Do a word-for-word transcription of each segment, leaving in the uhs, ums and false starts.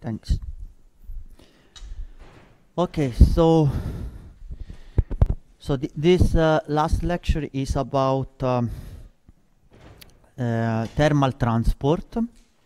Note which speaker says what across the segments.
Speaker 1: Thanks. Okay, so so th this uh, last lecture is about um, uh, thermal transport,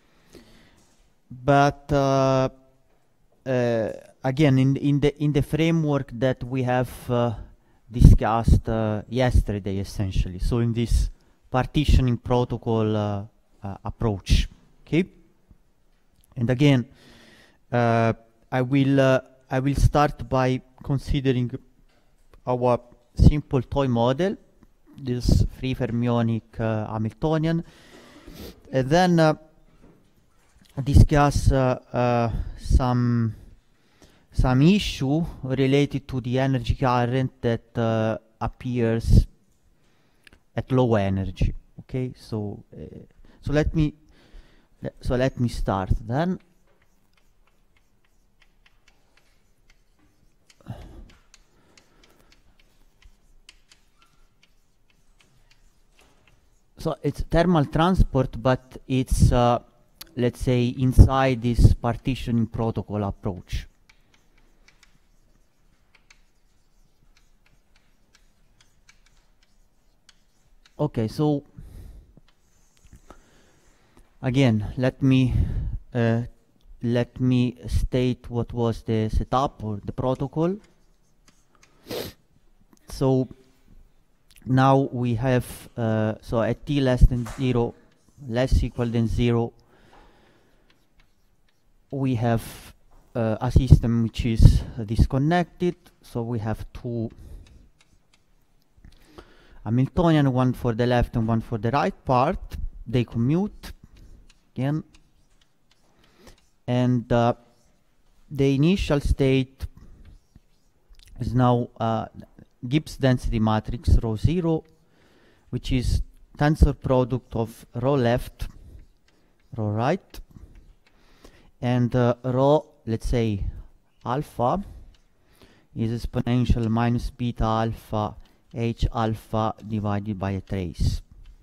Speaker 1: but uh, uh, again in in the in the framework that we have uh, discussed uh, yesterday, essentially. So in this partitioning protocol uh, uh, approach, okay. And again, uh, I will uh, I will start by considering our simple toy model, this free fermionic uh, Hamiltonian, and then uh, discuss uh, uh, some some issue related to the energy current that uh, appears at low energy. Okay, so uh, so let me le so let me start then. So it's thermal transport, but it's, uh, let's say, inside this partitioning protocol approach. Okay, so again, let me uh, let me state what was the setup or the protocol. So now we have, uh, so at t less than zero, less equal than zero, we have uh, a system which is uh, disconnected. So we have two Hamiltonian, one for the left and one for the right part. They commute again. And uh, the initial state is now uh, Gibbs density matrix rho zero, which is tensor product of rho left, rho right, and uh, rho, let's say, alpha is exponential minus beta alpha h alpha divided by a trace.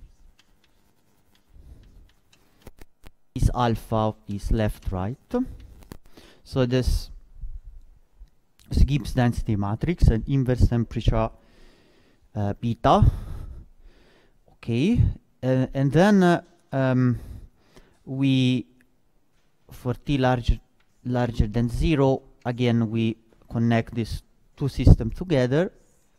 Speaker 1: Is alpha is left right. So this is Gibbs density matrix and inverse temperature uh, beta. Okay, uh, and then uh, um, we, for t larger larger than zero, again we connect these two systems together.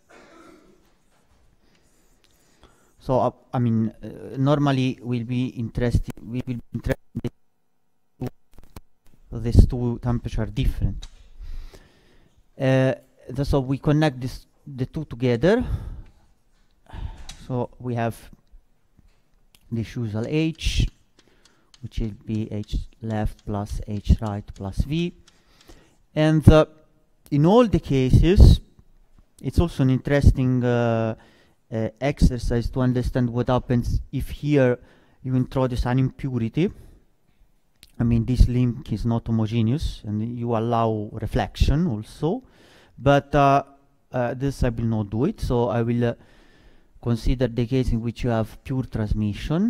Speaker 1: So uh, I mean, uh, normally we'll be interested. We will be interested. These two temperatures are different. Uh, the, so we connect this the two together. So we have this usual H, which will be H left plus H right plus V. And uh, in all the cases, it's also an interesting uh, uh, exercise to understand what happens if here you introduce an impurity. I mean, this link is not homogeneous, and you allow reflection also, but uh, uh, this I will not do it. So I will uh, consider the case in which you have pure transmission.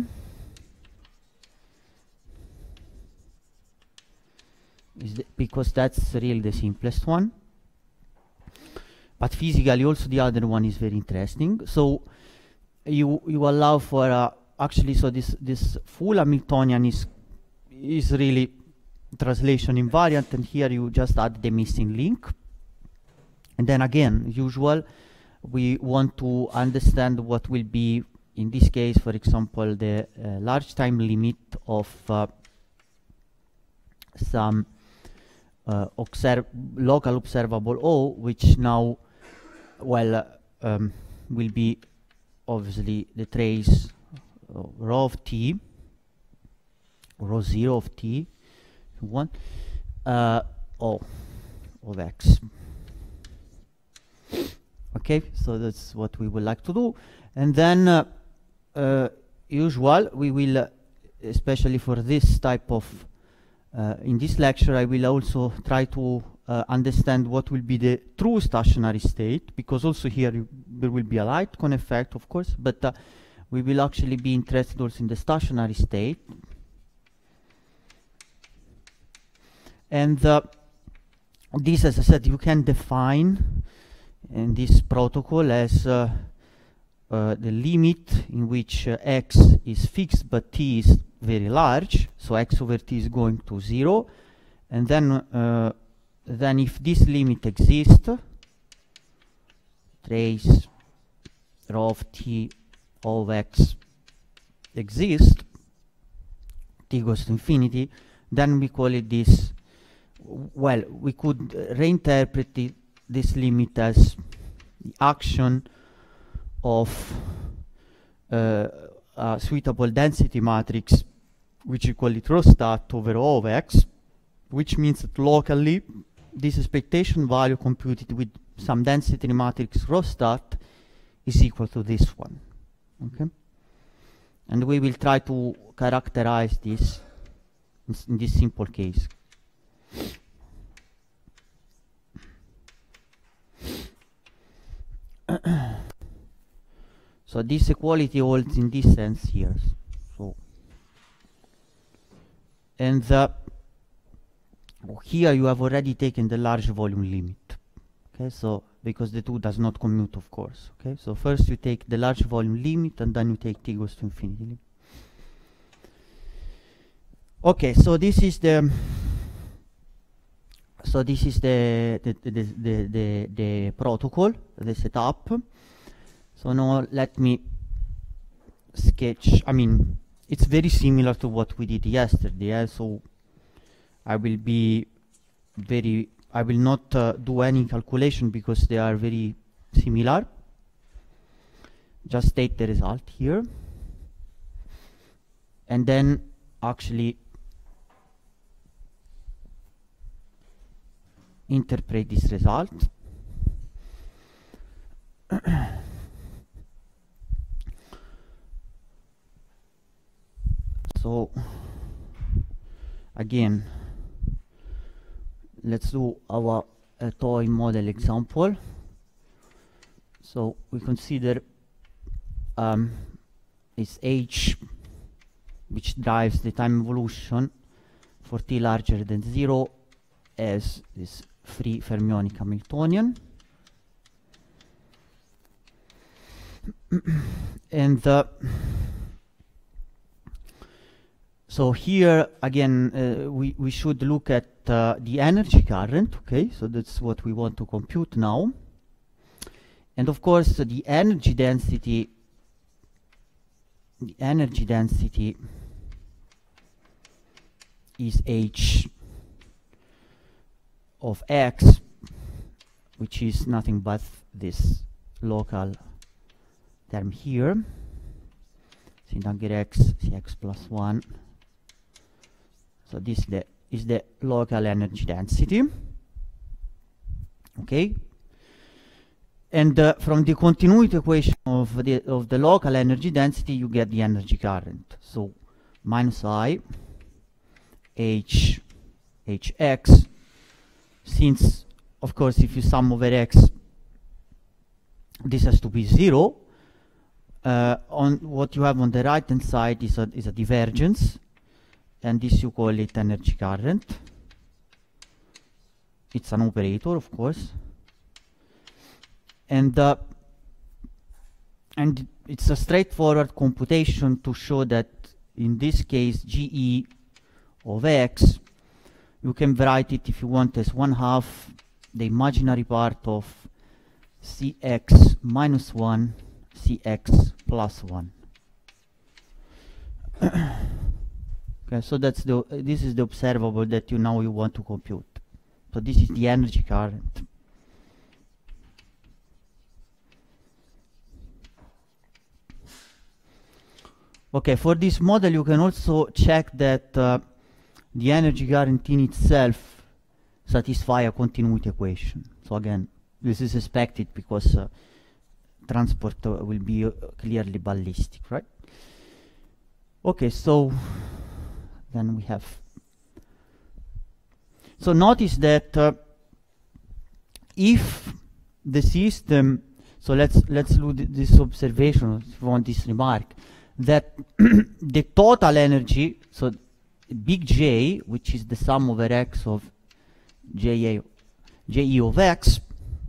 Speaker 1: Is the, because that's really the simplest one. But physically, also the other one is very interesting. So you you allow for uh, actually, so this this full Hamiltonian is is really translation invariant, and here you just add the missing link. And then again, usual, we want to understand what will be, in this case, for example, the uh, large time limit of uh, some uh, observ local observable O, which now, well, uh, um, will be obviously the trace uh, rho of t, rho zero of t, if you want, uh, O of x. Okay, so that's what we would like to do. And then, uh, uh, usual, we will, uh, especially for this type of, uh, in this lecture, I will also try to uh, understand what will be the true stationary state, because also here you, there will be a light cone effect, of course, but uh, we will actually be interested also in the stationary state. And uh, this, as I said, you can define in this protocol as uh, uh, the limit in which uh, x is fixed but t is very large, so x over t is going to zero, and then uh, then if this limit exists, trace rho of t of x exists, t goes to infinity, then we call it this, well, we could uh, reinterpret it, this limit as the action of uh, a suitable density matrix, which we call it rho stat over O of x, which means that locally this expectation value computed with some density matrix rho stat is equal to this one. Okay, and we will try to characterize this in, in this simple case. So this equality holds in this sense here. So, and uh, here you have already taken the large volume limit. Okay, so because the two does not commute, of course. Okay, so first you take the large volume limit, and then you take t goes to infinity. Okay, so this is the so this is the the the the, the, the protocol, the setup. So now let me sketch. I mean, it's very similar to what we did yesterday. Yeah? So I will be very. I will not uh, do any calculation because they are very similar. Just state the result here, and then actually interpret this result. So again, let's do our uh, toy model example. So we consider um, it's h, which drives the time evolution for t larger than zero, as this free fermionic Hamiltonian. And uh, so here again uh, we, we should look at uh, the energy current. Okay, so that's what we want to compute now. And of course uh, the energy density the energy density is h of x, which is nothing but this local term here, sin dagger x, cx plus one. So this is the, is the local energy density. Okay, and uh, from the continuity equation of the of the local energy density, you get the energy current. So minus I h hx, since of course if you sum over x, this has to be zero. Uh, on what you have on the right hand side is a is a divergence, and this you call it energy current. It's an operator, of course, and uh, and it's a straightforward computation to show that in this case G E of x, you can write it if you want as one half the imaginary part of Cx minus one Cx plus one. Okay, so that's the uh, this is the observable that you now you want to compute. So this is the energy current. Okay, for this model you can also check that uh, the energy current in itself satisfy a continuity equation. So again, this is expected because uh, transport uh, will be uh, clearly ballistic, right? Okay, so then we have. So notice that uh, if the system, so let's let's do th this observation, if you want this remark, that the total energy, so big J, which is the sum over x of J A, J E of x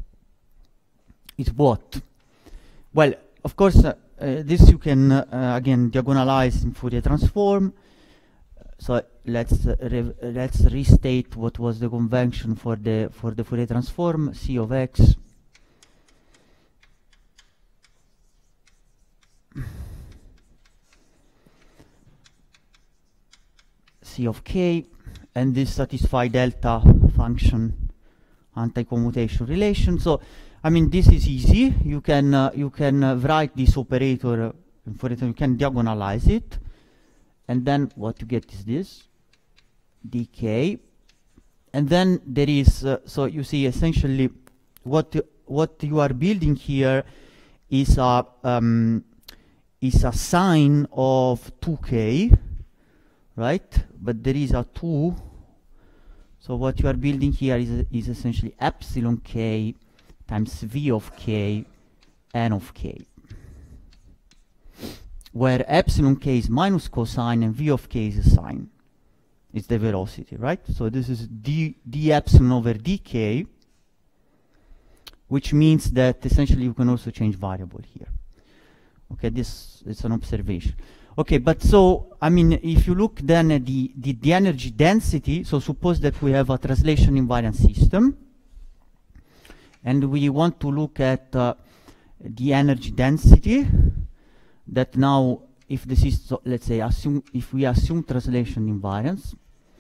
Speaker 1: is what? Well, of course, uh, uh, this you can uh, again diagonalize in Fourier transform. So let's uh, re let's restate what was the convention for the for the Fourier transform. C of x C of k, and this satisfies delta function anti-commutation relation. So I mean, this is easy. You can uh, you can uh, write this operator uh, for it. You can diagonalize it, and then what you get is this dk, and then there is uh, so you see essentially what uh, what you are building here is a um, is a sine of two k, right? But there is a two. So what you are building here is is essentially epsilon k times v of k n of k, where epsilon k is minus cosine and v of k is a sine. It's the velocity, right? So this is d, d epsilon over dk, which means that essentially you can also change variable here. Okay, this is an observation. Okay, but so, I mean, if you look then at the, the, the energy density, so suppose that we have a translation invariant system, and we want to look at uh, the energy density, that now, if this is, so let's say, assume, if we assume translation invariance,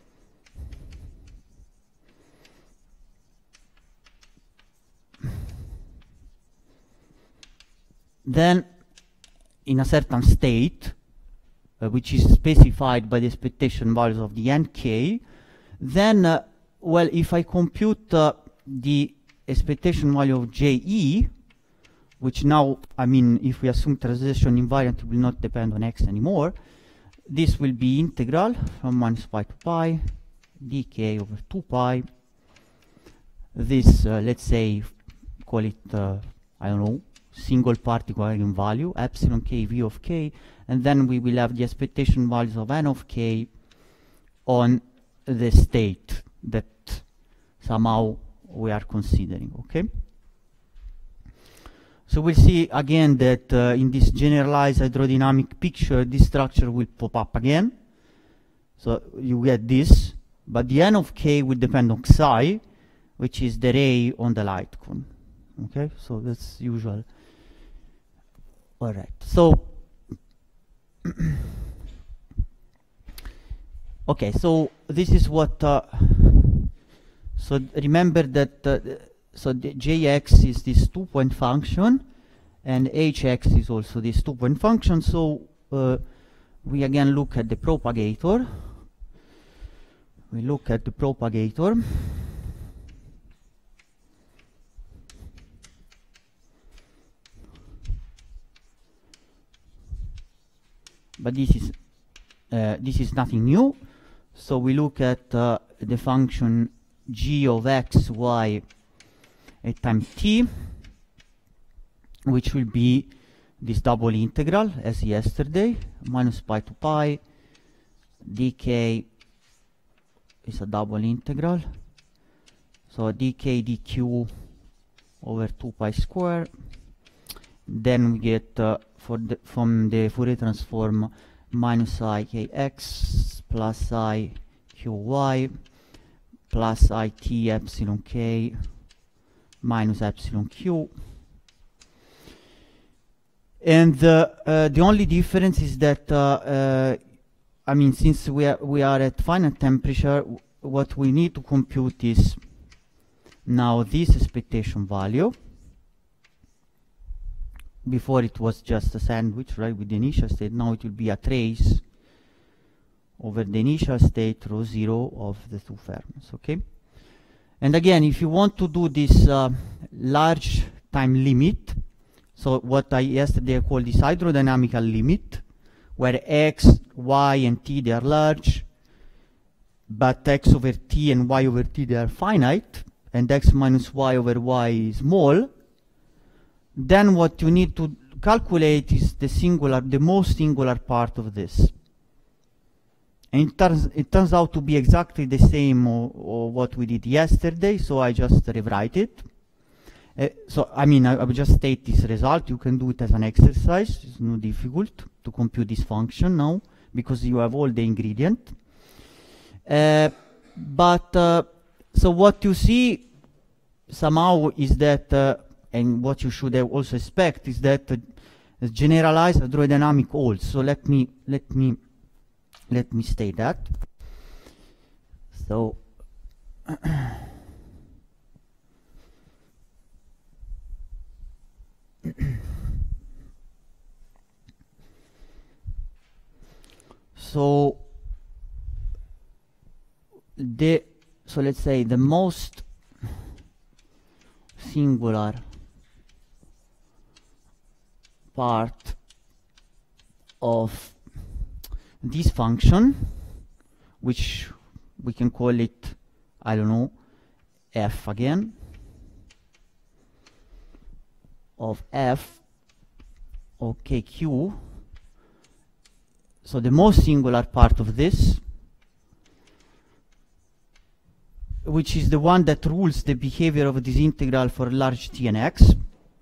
Speaker 1: then in a certain state, uh, which is specified by the expectation values of the nk, then, uh, well, if I compute uh, the expectation value of J E, which now, I mean, if we assume translation invariant, it will not depend on x anymore, this will be integral from minus pi to pi, dk over two pi. This, uh, let's say, call it, uh, I don't know, single particle eigenvalue, epsilon k v of k, and then we will have the expectation values of n of k on the state that somehow we are considering, okay? So we'll see again that uh, in this generalized hydrodynamic picture, this structure will pop up again. So you get this, but the n of k will depend on psi, which is the ray on the light cone, okay? So that's usual. All right, so okay, so this is what uh, so remember that uh, so the Jx is this two-point function, and Hx is also this two-point function. So uh, we again look at the propagator. We look at the propagator. But this is uh, this is nothing new. So we look at uh, the function g of x, y at time t, which will be this double integral as yesterday, minus pi to pi, dk is a double integral, so dk dq over two pi square. Then we get uh, for the, from the Fourier transform minus I kx plus I qy plus I t epsilon k minus epsilon q. And uh, uh, the only difference is that, uh, uh, I mean, since we are, we are at finite temperature, w what we need to compute is now this expectation value. Before it was just a sandwich, right, with the initial state. Now it will be a trace over the initial state rho zero of the two Fermis, okay? And again, if you want to do this uh, large time limit, so what I yesterday I called this hydrodynamical limit, where x, y, and t, they are large, but x over t and y over t, they are finite, and x minus y over y is small, then what you need to calculate is the singular, the most singular part of this. And it turns, it turns out to be exactly the same or, or what we did yesterday, so I just rewrite it. Uh, so, I mean, I, I will just state this result. You can do it as an exercise. It's not difficult to compute this function now, because you have all the ingredient. Uh, but, uh, so what you see somehow is that, uh, and what you should also expect is that uh, generalized hydrodynamic holds. So let me, let me, let me state that. So, so the so let's say the most singular part of this function, which we can call it, I don't know, f again, of f, okay, q. So the most singular part of this, which is the one that rules the behavior of this integral for large T and X,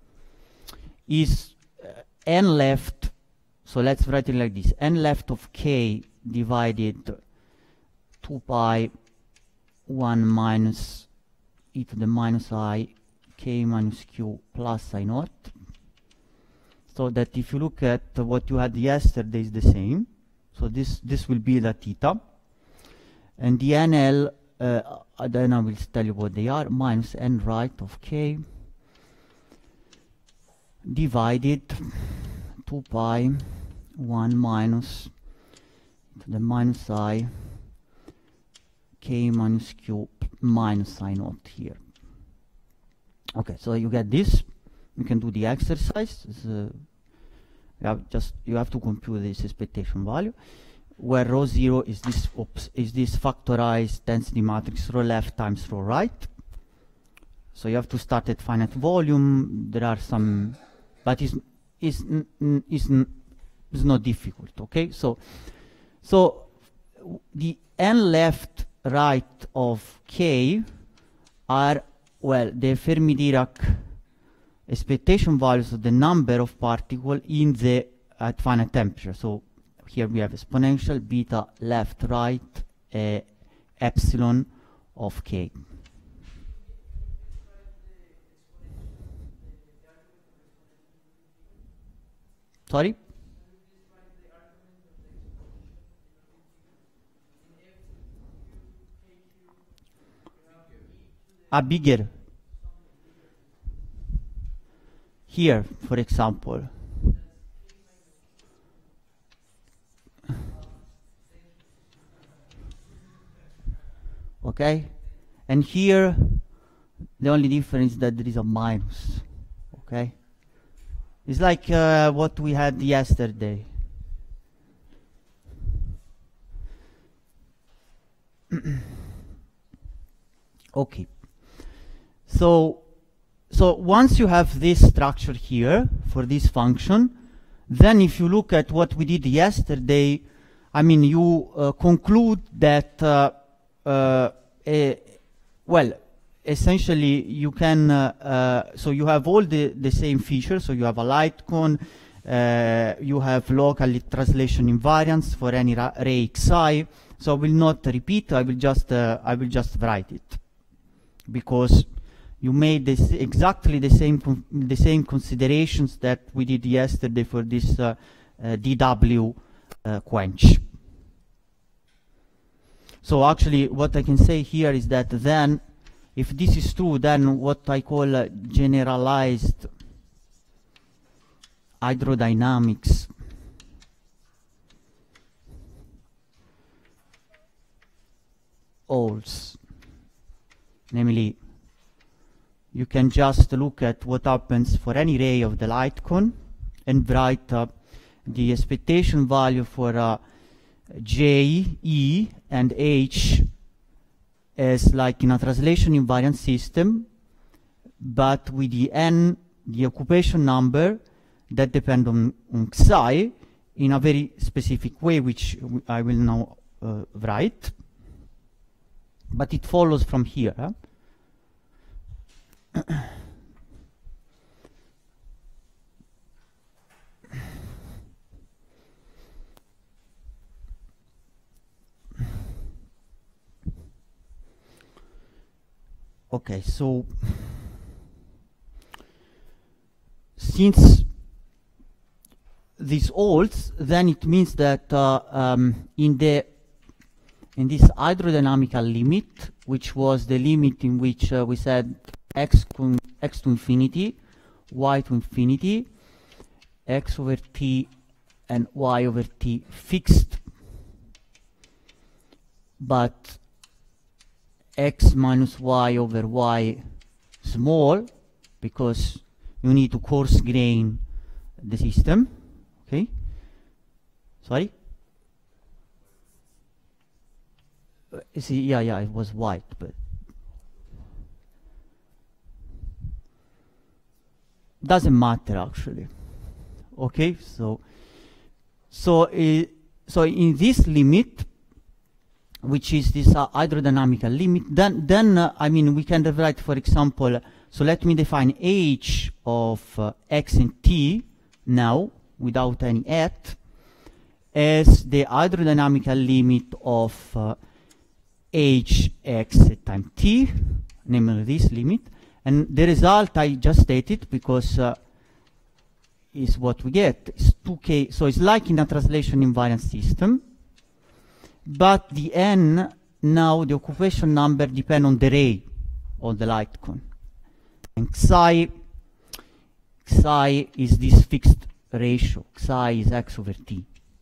Speaker 1: is uh, n left. So let's write it like this: n left of k divided two pi one minus e to the minus I k minus q plus I naught. So that if you look at uh, what you had yesterday is the same. So this this will be the theta, and the N L. Uh, then I will tell you what they are: minus n right of k divided two pi one minus to the minus I k minus q minus I naught here. Okay, so you get this. You can do the exercise. Uh, you have just you have to compute this expectation value, where rho zero is this oops, is this factorized density matrix rho left times rho right. So you have to start at finite volume. There are some, but is is is is not difficult. Okay, so so the n left right of k are, well, the Fermi-Dirac expectation values of the number of particles in the at finite temperature. So here we have exponential beta left right uh, epsilon of k. Sorry? A bigger. Here, for example. Okay? And here, the only difference is that there is a minus. Okay? It's like uh, what we had yesterday. Okay. So, so once you have this structure here for this function, then if you look at what we did yesterday, I mean, you uh, conclude that, uh, uh, a, well, essentially you can, uh, uh, so you have all the, the same features. So you have a light cone, uh, you have local translation invariance for any ray xi. So I will not repeat, I will just, uh, I will just write it, because you made this exactly the same the same considerations that we did yesterday for this uh, uh, D W uh, quench. So actually what I can say here is that then, if this is true, then what I call uh, generalized hydrodynamics holds. Namely, you can just look at what happens for any ray of the light cone and write uh, the expectation value for uh, J, E, and H as like in a translation invariant system, but with the N, the occupation number, that depend on, on Xi in a very specific way, which I will now uh, right, but it follows from here. Huh? Okay, so since this holds, then it means that uh, um, in the in this hydrodynamical limit, which was the limit in which uh, we said x, x to infinity, y to infinity, x over t and y over t fixed, but x minus y over y small, because you need to coarse grain the system. Okay, sorry. Uh, see, yeah, yeah, it was white, but doesn't matter actually. Okay, so so uh, so in this limit, which is this uh, hydrodynamical limit, then then uh, I mean we can write, for example, so let me define h of uh, x and t now without any at as the hydrodynamical limit of uh, hx at time t, namely this limit, and the result I just stated because uh, is what we get. It's two k, so it's like in a translation invariant system, but the n, now the occupation number depend on the ray of the light cone, and xi xi is this fixed ratio. Xi is x over t.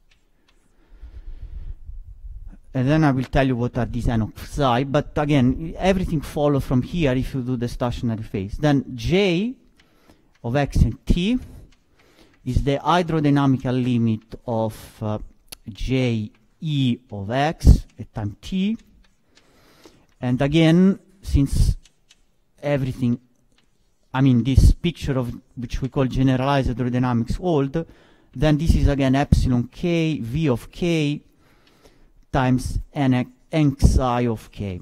Speaker 1: And then I will tell you what are these n of psi, but again, everything follows from here if you do the stationary phase. Then j of x and t is the hydrodynamical limit of uh, j e of x at time t. And again, since everything, I mean this picture of which we call generalized hydrodynamics hold, then this is again epsilon k v of k times n xi of k.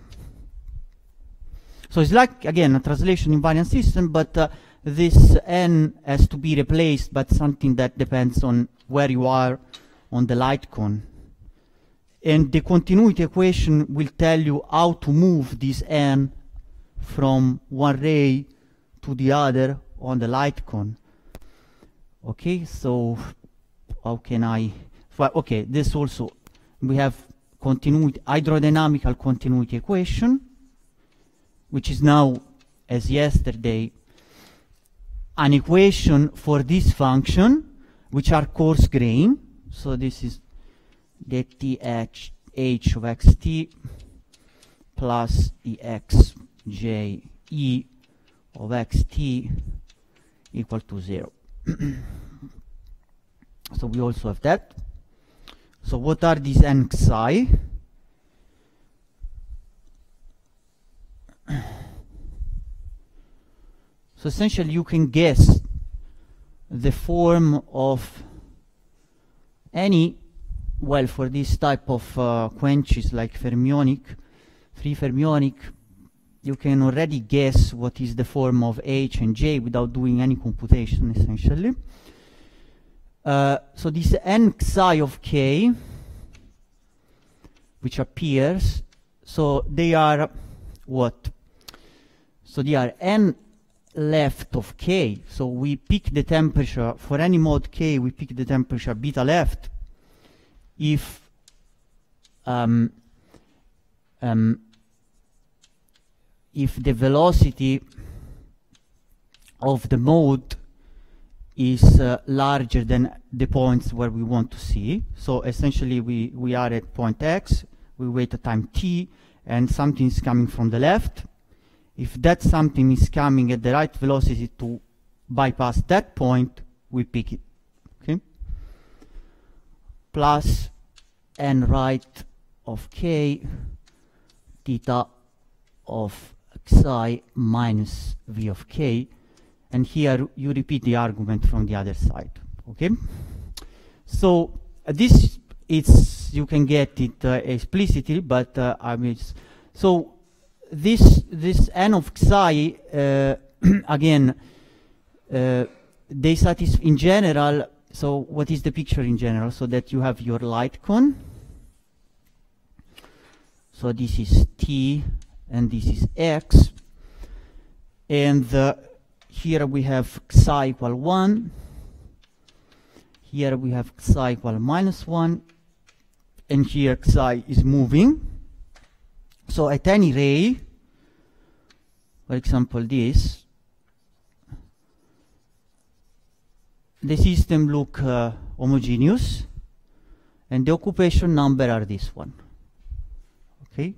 Speaker 1: So it's like again a translation invariant system, but uh, this n has to be replaced by something that depends on where you are on the light cone. And the continuity equation will tell you how to move this n from one ray to the other on the light cone. Okay, so how can I, well, okay, this also, we have continuity, hydrodynamical continuity equation, which is now, as yesterday, an equation for this function, which are coarse grain. So this is the th h of xt plus the xj e of xt equal to zero. So we also have that. So what are these n xi? So essentially you can guess the form of any, well, for this type of uh, quenches like fermionic, free fermionic, you can already guess what is the form of h and j without doing any computation, essentially. Uh, so this n xi of k, which appears, so they are what? So they are n left of k. So we pick the temperature, for any mode k, we pick the temperature beta left if um, um, if the velocity of the mode is uh, larger than the points where we want to see. So essentially we, we are at point x, we wait a time t, and something is coming from the left. If that something is coming at the right velocity to bypass that point, we pick it. Okay? Plus n right of k theta of xi minus v of k, and here you repeat the argument from the other side. Okay? So uh, this it's you can get it uh, explicitly, but uh, I mean, it's, so this this n of xi uh, again uh, they satisfy in general. So what is the picture in general? So that you have your light cone. So this is t and this is x, and uh, here we have xi equal one. Here we have xi equal minus one, and here xi is moving. So at any ray, for example this, the system look uh, homogeneous, and the occupation number are this one. Okay.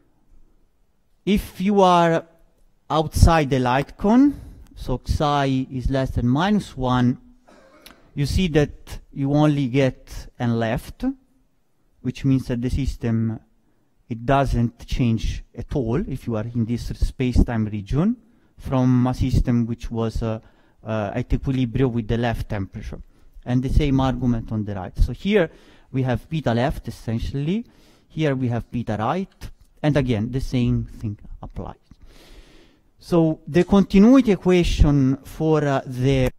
Speaker 1: If you are outside the light cone, so xi is less than minus one, you see that you only get n left, which means that the system, it doesn't change at all if you are in this space-time region from a system which was uh, uh, at equilibrium with the left temperature. And the same argument on the right. So here we have beta left essentially, here we have beta right, and again the same thing applies. So the continuity equation for uh, the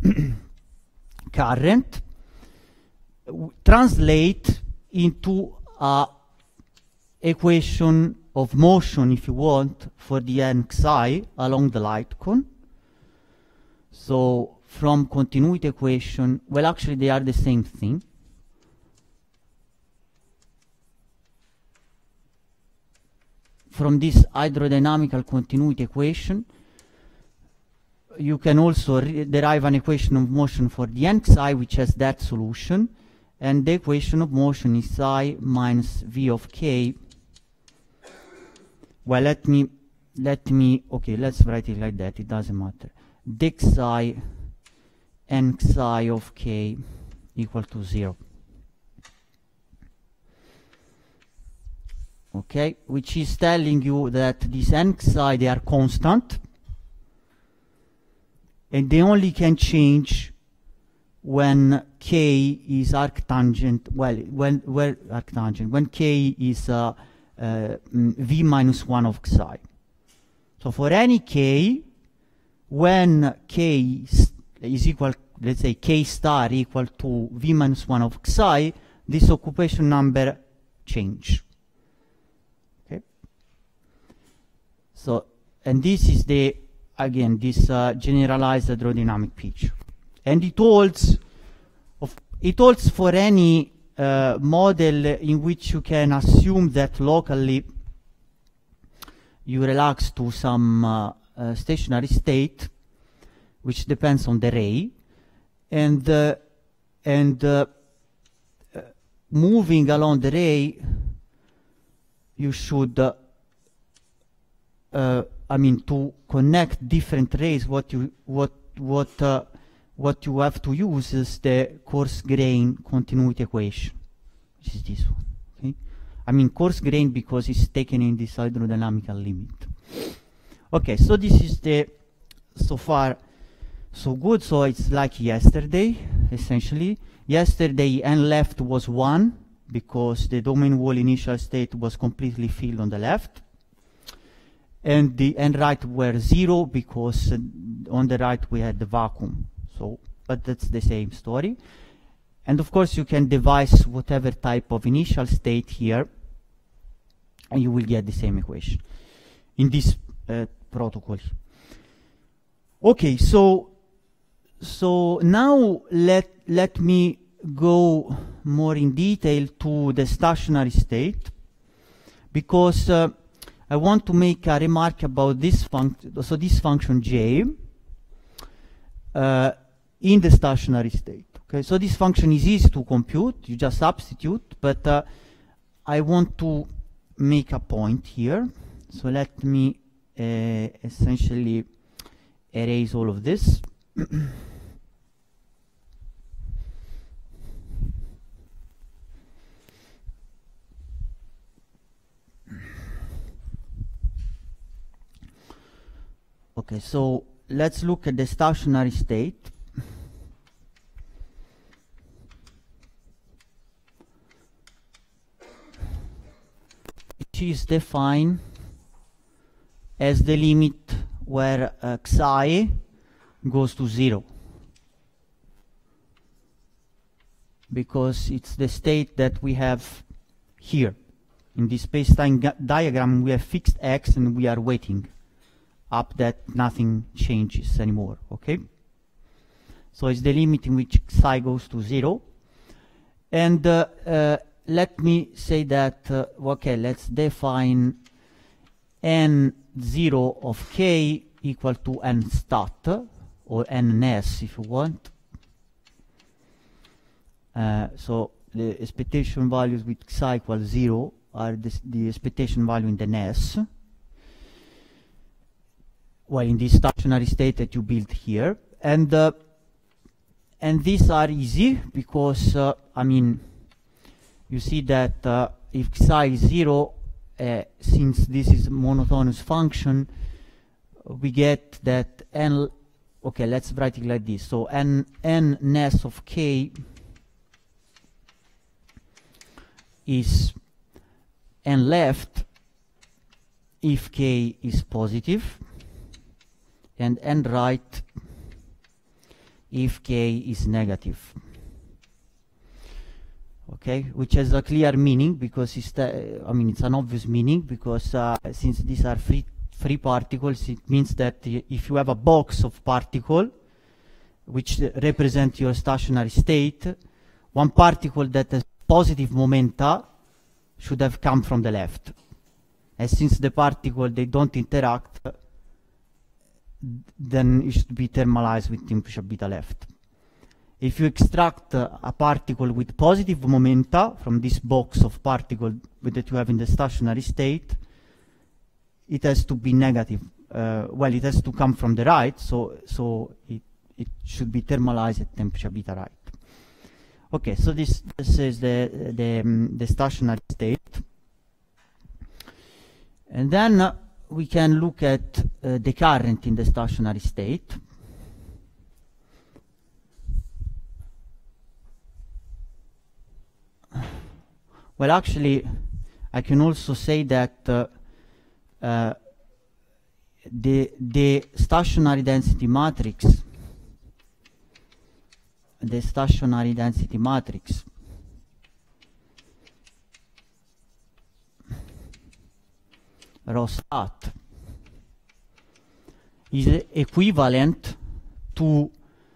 Speaker 1: current translate into a equation of motion, if you want, for the n xi along the light cone. So from continuity equation, well, actually they are the same thing. From this hydrodynamical continuity equation, you can also derive an equation of motion for the n xi, which has that solution, and the equation of motion is psi minus v of k. Well, let me, let me, okay, let's write it like that, it doesn't matter. D xi n xi of k equal to zero. Okay, which is telling you that these n xi, they are constant, and they only can change when k is arctangent, well, when, well, arctangent, when k is uh, uh, v minus one of xi. So for any k, when k is equal, let's say k star equal to v minus one of xi, this occupation number change. Okay. So, and this is the, again, this uh, generalized hydrodynamic picture. And it holds, of, it holds for any uh, model in which you can assume that locally you relax to some uh, uh, stationary state, which depends on the ray, and uh, and uh, uh, moving along the ray, you should, uh, uh, I mean, to connect different rays, what you what what uh, what you have to use is the coarse grain continuity equation, which is this one. Okay, I mean coarse grain because it's taken in this hydrodynamical limit. Okay, so this is the, so far so good. So it's like yesterday, essentially. Yesterday n left was one because the domain wall initial state was completely filled on the left, and the n right were zero because uh, on the right we had the vacuum. So, but that's the same story. And of course you can devise whatever type of initial state here, and you will get the same equation in this uh, protocol. Okay, so so now let let me go more in detail to the stationary state, because uh, I want to make a remark about this function. So this function j uh, in the stationary state. Okay, so this function is easy to compute. You just substitute, but uh, I want to make a point here. So let me uh, essentially erase all of this. Okay, so let's look at the stationary state. is defined as the limit where uh, xi goes to zero, because it's the state that we have here. In this space-time diagram, we have fixed x and we are waiting up that nothing changes anymore, okay? So it's the limit in which psi goes to zero. And uh, uh, let me say that, uh, okay, let's define n zero of k equal to n stat, or ns if you want. Uh, so the expectation values with psi equals zero are this, the expectation value in the N-S, well, in this stationary state that you built here. And uh, and these are easy because, uh, I mean, you see that uh, if psi is zero, uh, since this is a monotonous function, we get that n, okay, let's write it like this. So n, n N-S of k is n left if k is positive, and n right if k is negative. Okay, which has a clear meaning because it's the, I mean, it's an obvious meaning because uh, since these are free free particles, it means that if you have a box of particle which uh, represent your stationary state, one particle that has positive momenta should have come from the left. And since the particle, they don't interact, then it should be thermalized with temperature beta left. If you extract uh, a particle with positive momenta from this box of particles that you have in the stationary state, it has to be negative. Uh, well, it has to come from the right, so so it, it should be thermalized at temperature beta right. Okay, so this this is the the, um, the stationary state, and then uh, we can look at uh, the current in the stationary state. Well, actually, I can also say that uh, uh, the the stationary density matrix, the stationary density matrix rho stat is equivalent to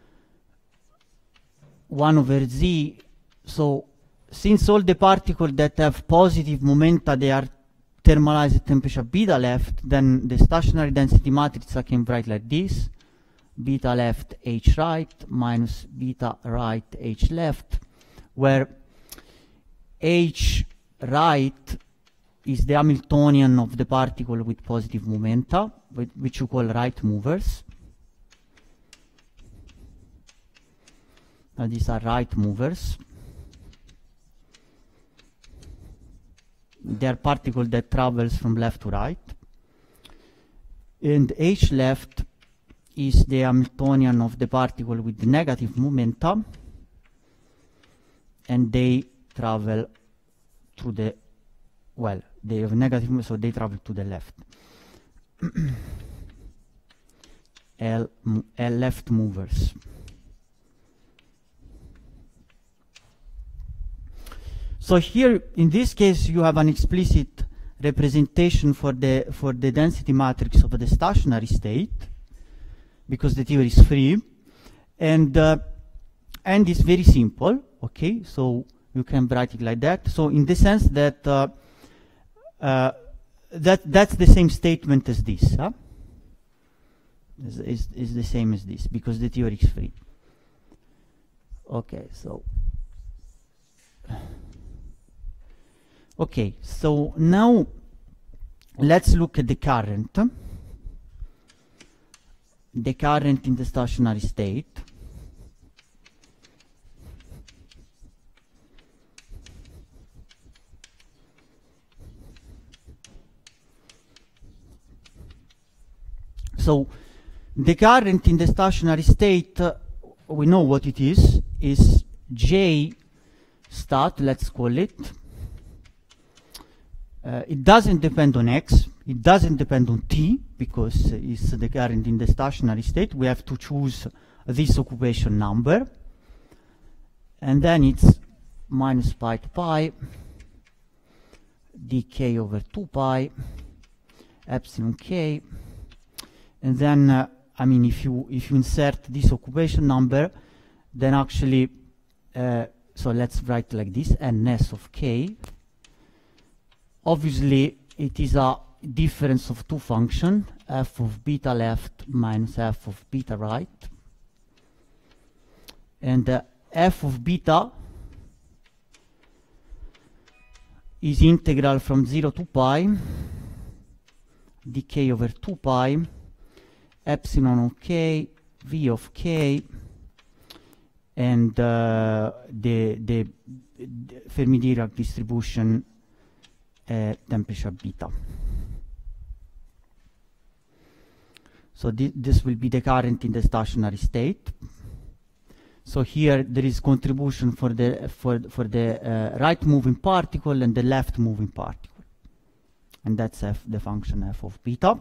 Speaker 1: one over z. So since all the particles that have positive momenta, they are thermalized at temperature beta left, then the stationary density matrix I can write like this: beta left h right minus beta right h left, where h right is the Hamiltonian of the particle with positive momenta, with, which you call right movers. Now these are right movers. They are particles that travels from left to right. And h left is the Hamiltonian of the particle with negative momenta, and they travel through the, well, they have negative, so they travel to the left. L, L left movers. So here, in this case, you have an explicit representation for the for the density matrix of the stationary state, because the theory is free, and uh, and it's very simple. Okay, so you can write it like that. So in the sense that uh, uh, that that's the same statement as this, huh? Is, is is the same as this because the theory is free. Okay, so. Okay, so now let's look at the current. The current in the stationary state. So the current in the stationary state, uh, we know what it is, is J stat, let's call it, uh, it doesn't depend on x, it doesn't depend on t, because uh, it's the current in the stationary state. We have to choose this occupation number, and then it's minus pi to pi dk over two pi epsilon k, and then uh, I mean if you if you insert this occupation number, then actually uh, so let's write like this, ns of k. Obviously it is a difference of two functions, f of beta left minus f of beta right, and uh, f of beta is integral from zero to pi dk over two pi epsilon of k v of k, and uh, the, the, the Fermi-Dirac distribution uh, temperature beta. So thi this will be the current in the stationary state. So here there is contribution for the for for the uh, right moving particle and the left moving particle, and that's f, the function f of beta.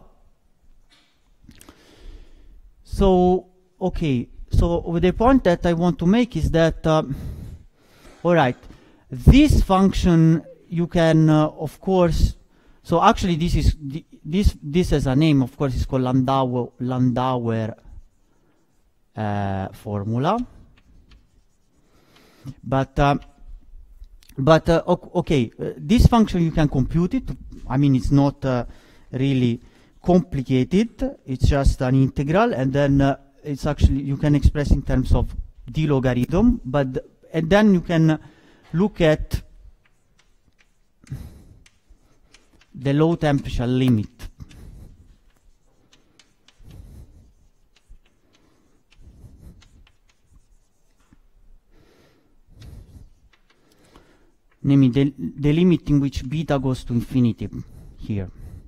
Speaker 1: So okay, so the point that I want to make is that uh, all right, this function you can uh, of course. So actually, this is th this this has a name. Of course, it's called Landauer Landauer uh, formula. But uh, but uh, okay, uh, this function you can compute it. I mean, it's not uh, really complicated. It's just an integral, and then uh, it's actually you can express in terms of d logarithm. But th and then you can look at the low temperature limit. Namely, the, the limit in which beta goes to infinity here.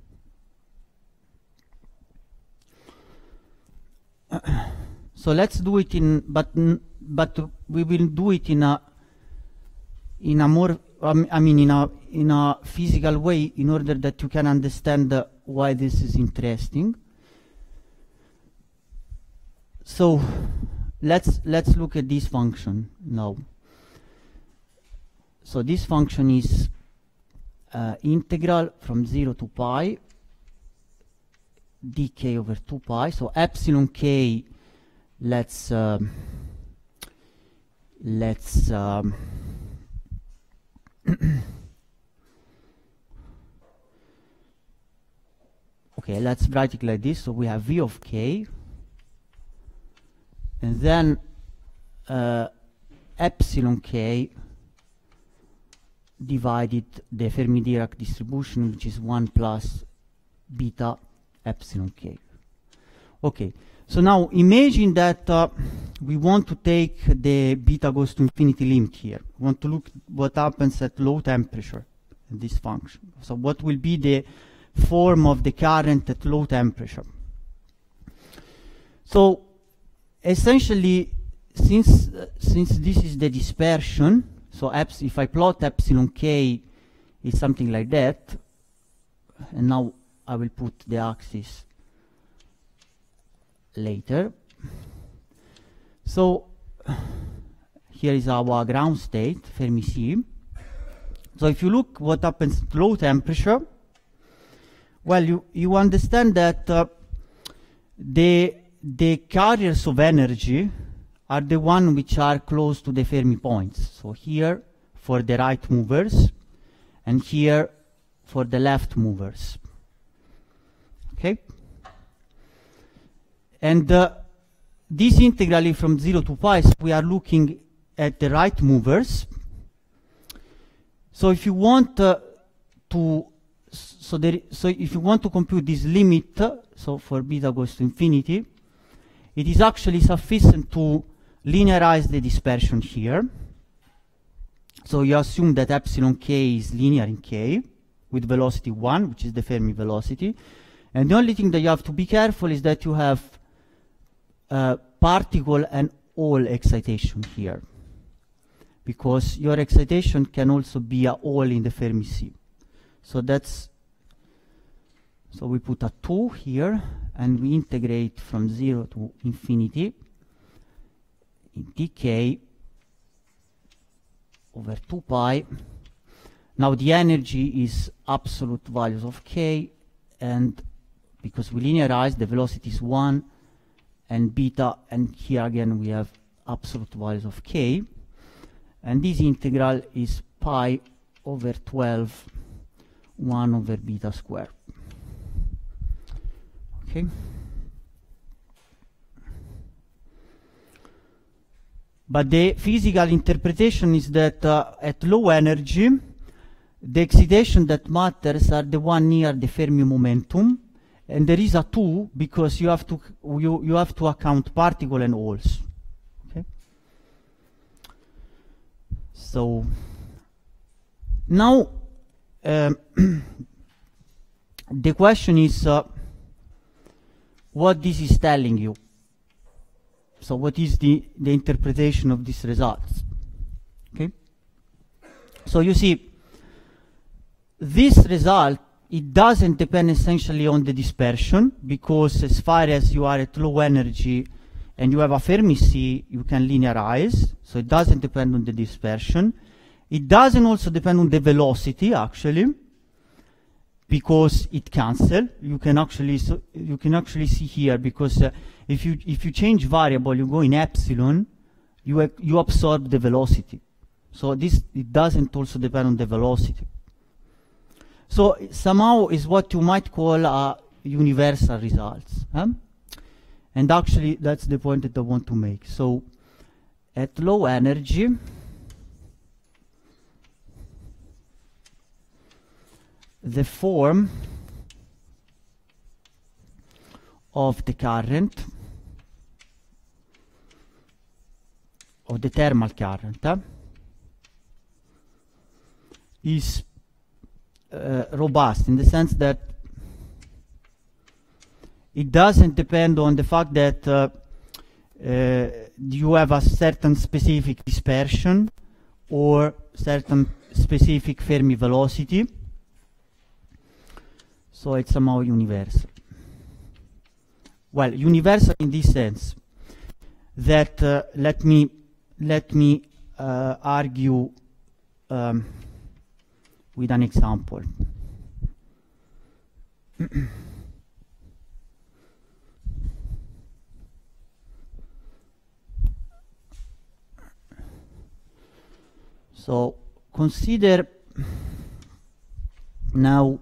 Speaker 1: Uh, so let's do it in, but but we will do it in a in a more um, I mean in a in a physical way, in order that you can understand uh, why this is interesting. So let's let's look at this function now. So this function is uh, integral from zero to pi dk over two pi. So epsilon k, let's um, let's um, okay, let's write it like this. So we have v of k, and then uh, epsilon k divided the Fermi-Dirac distribution, which is one plus beta epsilon k. Okay, so now imagine that uh, we want to take the beta goes to infinity limit here. We want to look what happens at low temperature in this function. So what will be the form of the current at low temperature? So essentially, since uh, since this is the dispersion, so if I plot epsilon k, it's something like that, and now I will put the axis later. So here is our ground state, Fermi C. So if you look what happens at low temperature, well, you, you understand that uh, the, the carriers of energy are the ones which are close to the Fermi points. So here for the right movers, and here for the left movers. Okay? And uh, this integral from zero to pi, so we are looking at the right movers. So if you want uh, to, so, there, so if you want to compute this limit, uh, so for beta goes to infinity, it is actually sufficient to linearize the dispersion here. So you assume that epsilon k is linear in k with velocity one, which is the Fermi velocity. And the only thing that you have to be careful is that you have uh, particle and all excitation here, because your excitation can also be a hole in the Fermi C. So that's, so we put a two here, and we integrate from zero to infinity in dk over two pi. Now the energy is absolute values of k, and because we linearize, the velocity is one and beta, and here again we have absolute values of k, and this integral is pi over twelve, one over beta squared. Okay. But the physical interpretation is that uh, at low energy, the excitation that matters are the one near the Fermi momentum, and there is a two because you have to you you have to account particle and holes. Okay. So now um, the question is uh, what this is telling you. So what is the the interpretation of these results? Okay. So you see, this result, it doesn't depend essentially on the dispersion, because as far as you are at low energy and you have a Fermi sea, you can linearize, so it doesn't depend on the dispersion. It doesn't also depend on the velocity, actually, because it cancels. You can actually so you can actually see here, because uh, if you if you change variable, you go in epsilon, you you absorb the velocity. So this, it doesn't also depend on the velocity. So somehow is what you might call a universal results. Huh? And actually that's the point that I want to make. So at low energy, the form of the current, of the thermal current, huh, is uh, robust in the sense that it doesn't depend on the fact that uh, uh, you have a certain specific dispersion or certain specific Fermi velocity. So it's somehow universal. Well, universal in this sense that uh, let me let me uh, argue um, with an example. So consider now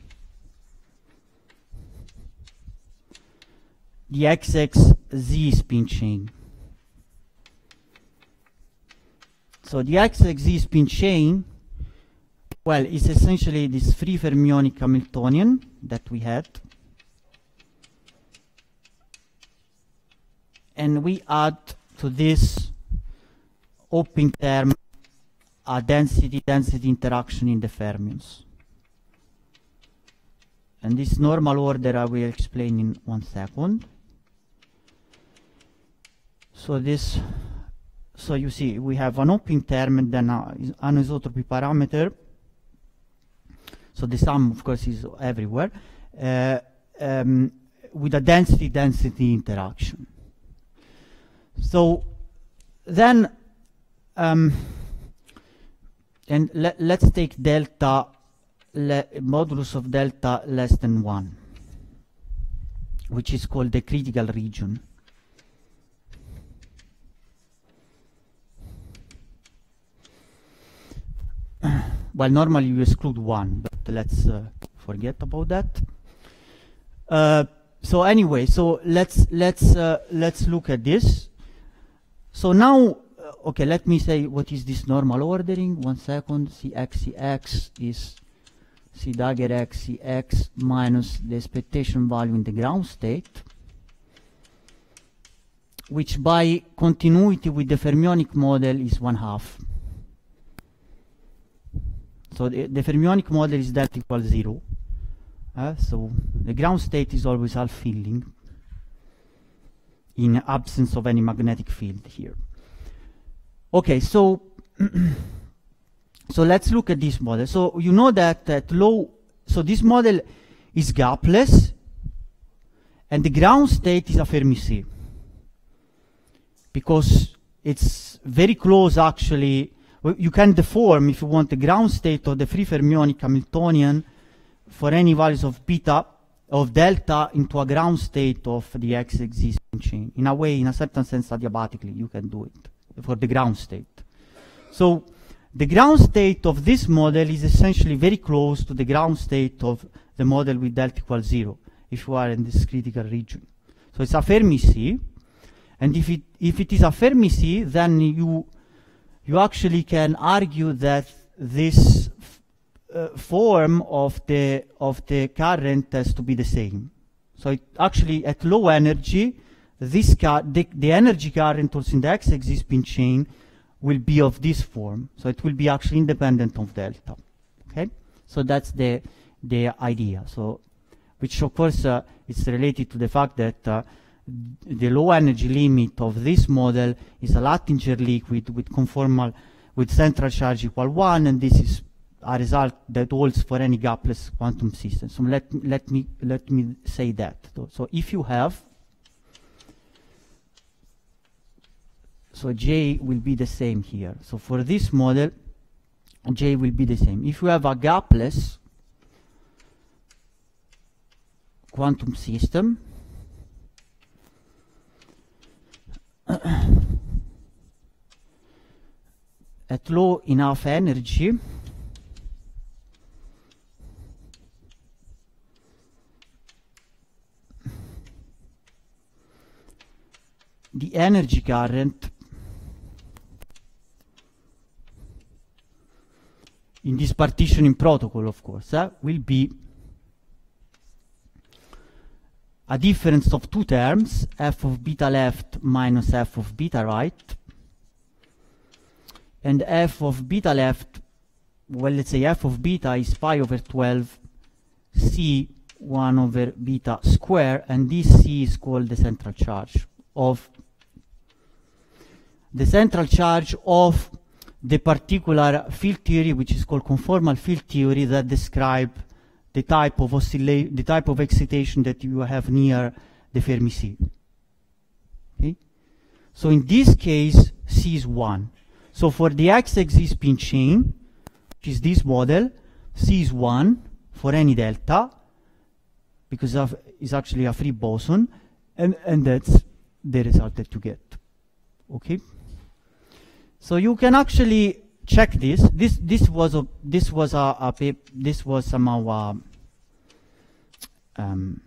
Speaker 1: the X X Z spin chain. So the X X Z spin chain, well, is essentially this free fermionic Hamiltonian that we had, and we add to this open term a density-density interaction in the fermions. And this normal order I will explain in one second. So this, so you see, we have an open term and then an anisotropy parameter. So the sum, of course, is everywhere, uh, um, with a density-density interaction. So then, um, and le let's take delta, le modulus of delta less than one, which is called the critical region. Well, normally you exclude one, but let's uh, forget about that. Uh, so anyway, so let's let's uh, let's look at this. So now, uh, okay, let me say what is this normal ordering. One second. C x C x is C dagger x C x minus the expectation value in the ground state, which by continuity with the fermionic model is one half. So the, the fermionic model is delta equals zero. Uh, so the ground state is always half filling in absence of any magnetic field here. Okay, so so let's look at this model. So you know that at low so this model is gapless, and the ground state is a Fermi sea, because it's very close actually. Well, you can deform, if you want, the ground state of the free fermionic Hamiltonian for any values of beta, of delta, into a ground state of the X existing chain. In a way, in a certain sense, adiabatically, you can do it for the ground state. So the ground state of this model is essentially very close to the ground state of the model with delta equals zero, if you are in this critical region. So it's a Fermi sea, and if it, if it is a Fermi sea, then you, you actually can argue that this uh, form of the, of the current has to be the same. So it actually, at low energy, this car the, the energy current also in the x-axis spin chain will be of this form. So it will be actually independent of delta. Okay? So that's the, the idea. So, which of course uh, it's related to the fact that uh, the low energy limit of this model is a Lattinger liquid with conformal, with central charge equal one, and this is a result that holds for any gapless quantum system. So let, let, me, let me say that. So, so if you have, so J will be the same here. So for this model, J will be the same. If you have a gapless quantum system, at low enough energy, the energy current in this partitioning protocol, of course, uh, will be a difference of two terms, f of beta left minus f of beta right, and f of beta left, well, let's say f of beta is pi over twelve c one over beta square, and this c is called the central charge of the central charge of the particular field theory, which is called conformal field theory, that describe the type of oscillation, the type of excitation that you have near the Fermi sea. Okay? So in this case, C is one. So for the x-axis spin chain, which is this model, C is one for any delta, because of is actually a free boson, and, and that's the result that you get. Okay? So you can actually check this. This this was a this was a, a pap this was somehow a, um,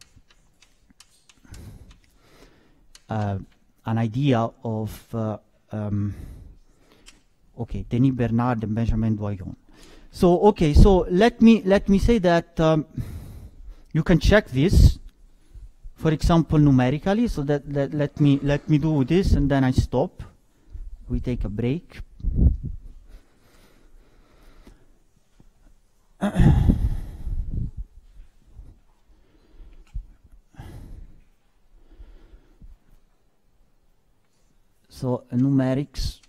Speaker 1: uh, an idea of uh, um, okay, Denis Bernard and Benjamin Doyon. So okay, so let me let me say that um, you can check this, for example, numerically. So that, that let me let me do this, and then I stop. We take a break. So uh, numerics.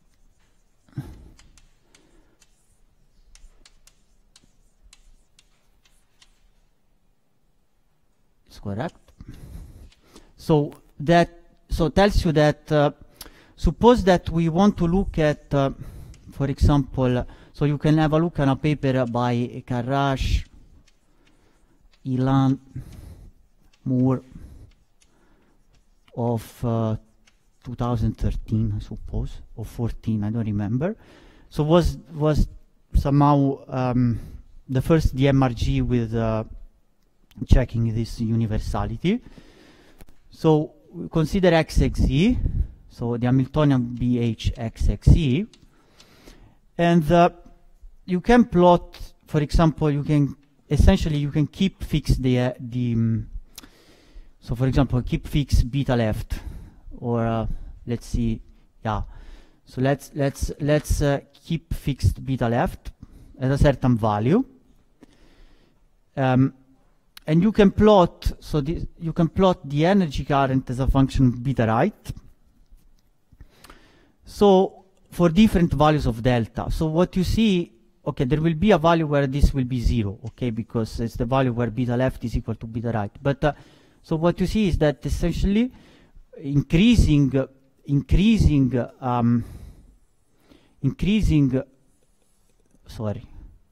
Speaker 1: Is correct. So that so tells you that. Uh, Suppose that we want to look at, uh, for example, so you can have a look at a paper by Carrache, Ilan, Moore, of uh, two thousand thirteen, I suppose, or fourteen, I don't remember. So was was somehow um, the first D M R G with uh, checking this universality. So consider X X E. So the Hamiltonian B H X X E, and uh, you can plot, for example, you can essentially you can keep fix the uh, the um, so for example keep fix beta left, or uh, let's see, yeah. So let's let's let's uh, keep fixed beta left at a certain value, um, and you can plot so the, you can plot the energy current as a function of beta right. So for different values of delta. So what you see okay, there will be a value where this will be zero, okay, because it's the value where beta left is equal to beta right. But uh, so what you see is that essentially increasing, uh, increasing, uh, um, increasing, uh, sorry,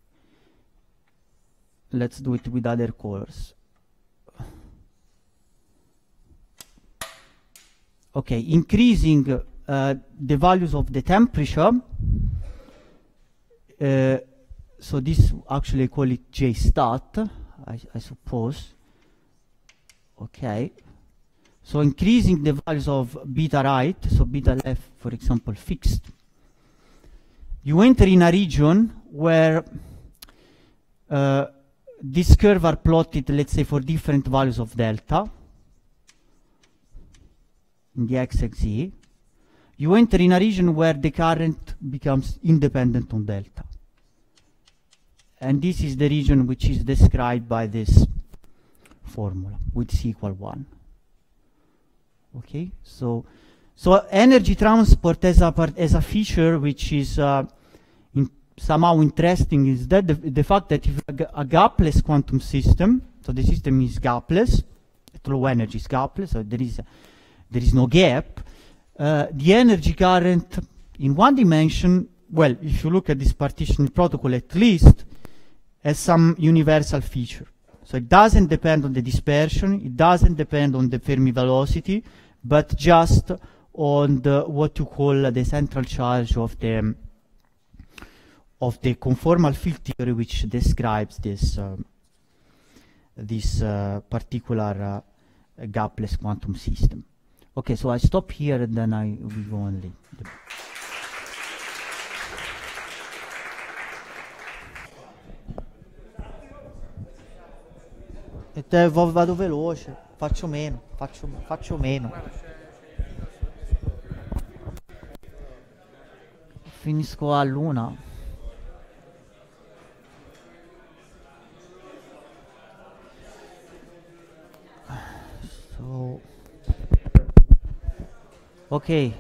Speaker 1: let's do it with other colors. Okay, increasing uh, the values of the temperature. Uh, so this actually I call it J stat, I, I suppose. Okay. So increasing the values of beta right, so beta left, for example, fixed. You enter in a region where uh, these curves are plotted, let's say, for different values of delta in the x-axis. You enter in a region where the current becomes independent on delta. And this is the region which is described by this formula with C equal one. Okay, so so energy transport as a part, as a feature which is uh, in somehow interesting is that the, the fact that if you have a gapless quantum system, so the system is gapless, at low energy is gapless, so there is a, there is no gap. Uh, the energy current in one dimension, well, if you look at this partitioning protocol, at least has some universal feature. So it doesn't depend on the dispersion, it doesn't depend on the Fermi velocity, but just on the, what you call uh, the central charge of the of the conformal field theory, which describes this uh, this uh, particular uh, gapless quantum system. Okay, so I stop here and then I will go on later. E te vado veloce, faccio meno, faccio, faccio meno. Finisco a luna. So, okay.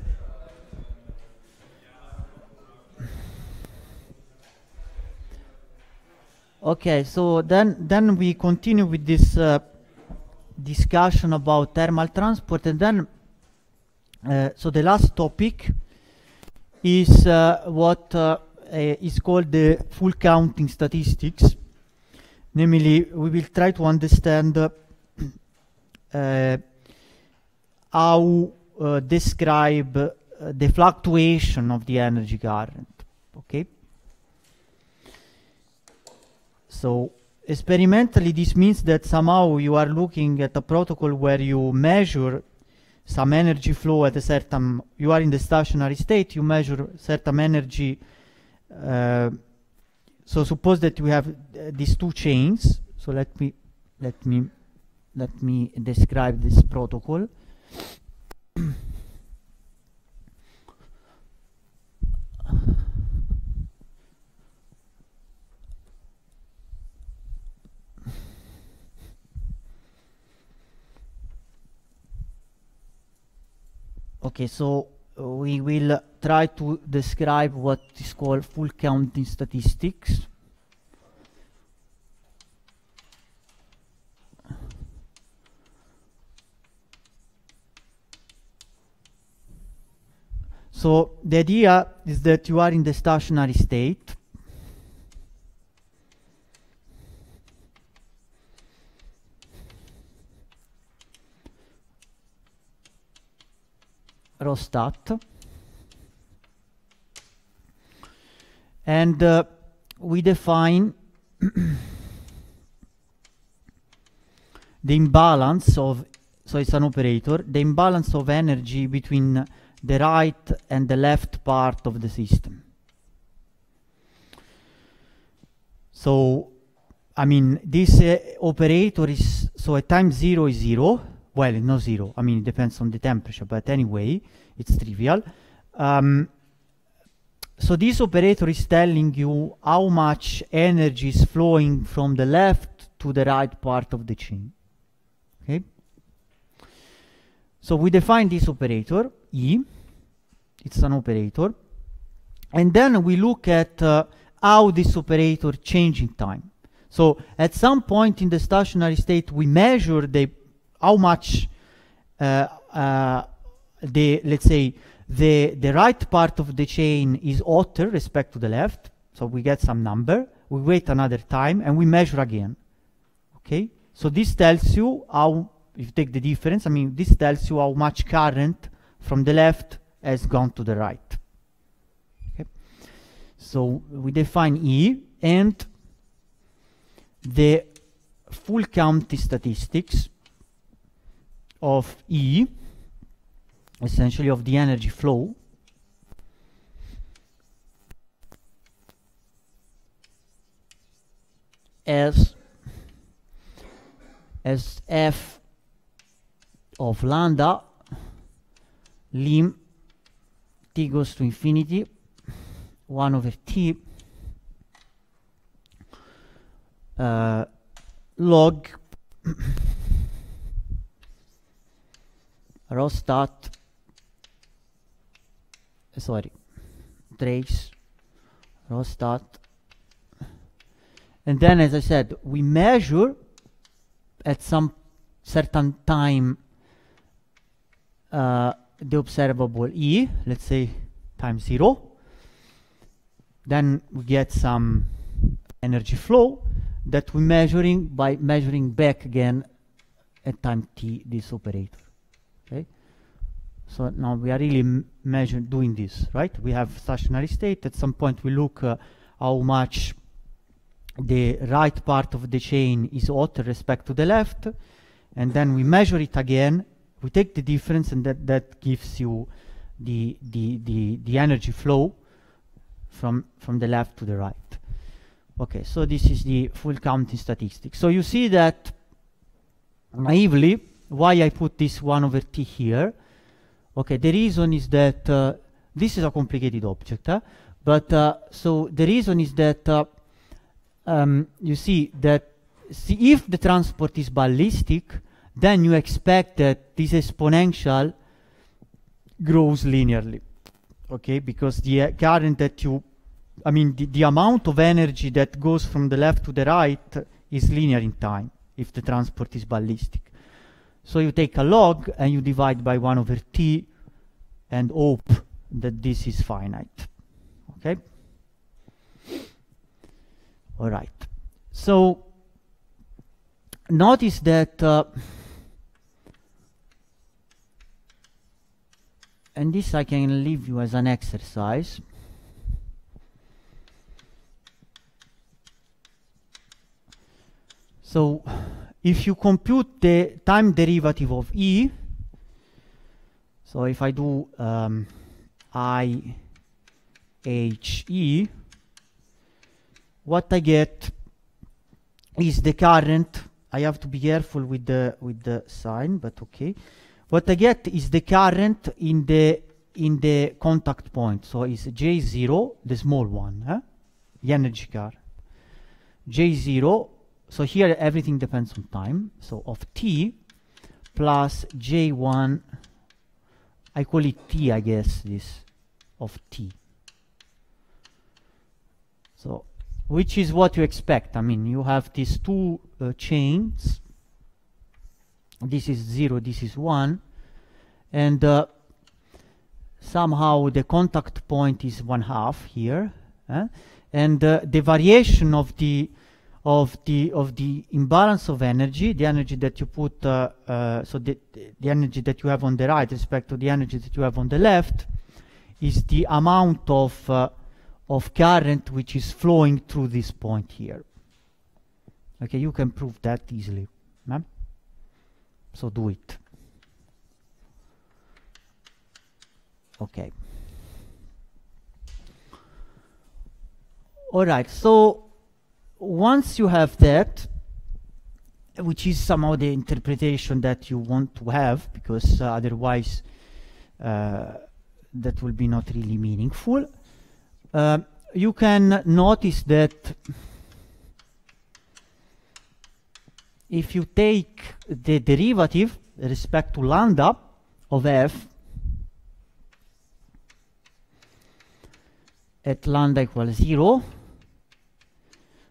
Speaker 1: Okay, so then then we continue with this uh, discussion about thermal transport, and then uh, so the last topic is uh, what uh, uh, is called the full counting statistics. Namely, we will try to understand uh, uh, how uh, describe uh, the fluctuation of the energy current. Okay. So experimentally, this means that somehow you are looking at a protocol where you measure some energy flow at a certain, you are in the stationary state, you measure certain energy. Uh, so suppose that we have uh, these two chains. So let me, let me, let me describe this protocol. Okay, so uh, we will uh, try to describe what is called full counting statistics. So the idea is that you are in the stationary state. Rho stat, and uh, we define the imbalance of, so it's an operator, the imbalance of energy between the right and the left part of the system. So, I mean, this uh, operator is, so at time zero is zero. Well, no zero. I mean, it depends on the temperature, but anyway, it's trivial. Um, so this operator is telling you how much energy is flowing from the left to the right part of the chain. Okay. So we define this operator, E. It's an operator. And then we look at uh, how this operator change in time. So at some point in the stationary state, we measure the how much uh, uh, the let's say the the right part of the chain is hotter respect to the left. So we get some number. We wait another time and we measure again. Okay. So this tells you how, if you take the difference, I mean, this tells you how much current from the left has gone to the right. Okay. So we define E, and the full count statistics of E, essentially of the energy flow, as as f of lambda lim t goes to infinity one over t uh, log rho stat sorry trace rho stat, and then, as I said, we measure at some certain time uh, the observable E, let's say time zero. Then we get some energy flow that we're measuring by measuring back again at time t this operator. Okay, so now we are really measuring doing this, right? We have stationary state. At some point we look uh, how much the right part of the chain is hot with respect to the left, and then we measure it again. We take the difference, and that that gives you the the the the energy flow from from the left to the right. Okay, so this is the full counting statistics. So you see that naively why I put this one over t here. Okay, the reason is that uh, this is a complicated object, huh? but uh, so the reason is that uh, um, you see that see if the transport is ballistic, then you expect that this exponential grows linearly. Okay, because the uh, current that you, I mean, the, the amount of energy that goes from the left to the right is linear in time if the transport is ballistic. So you take a log and you divide by one over t and hope that this is finite. Okay? All right. So notice that, uh, and this I can leave you as an exercise. So if you compute the time derivative of E, so if I do um, I H E, what I get is the current. I have to be careful with the with the sign, but okay. What I get is the current in the in the contact point. So it's J zero, the small one, huh? The energy current. J zero. So here everything depends on time. So of t plus J one, I call it t, I guess, this of t. So which is what you expect. I mean, you have these two uh, chains. This is zero, this is one. And uh, somehow the contact point is one half here. Eh? And uh, the variation of the of the of the imbalance of energy, the energy that you put, uh, uh, so the, the energy that you have on the right respect to the energy that you have on the left, is the amount of uh, of current which is flowing through this point here. Okay, you can prove that easily. No? So do it. Okay. All right, so once you have that, which is somehow the interpretation that you want to have, because uh, otherwise uh, that will be not really meaningful, uh, you can notice that if you take the derivative with respect to lambda of f at lambda equals zero,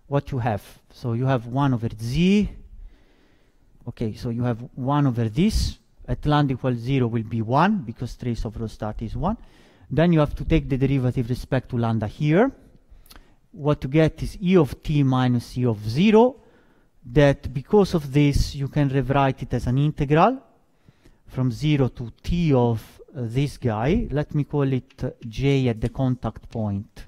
Speaker 1: what you have. So you have one over z. Okay, so you have one over this. At lambda equals zero will be one, because trace of rho stat is one. Then you have to take the derivative respect to lambda here. What you get is e of t minus e of zero. That because of this, you can rewrite it as an integral from zero to t of uh, this guy. Let me call it uh, j at the contact point.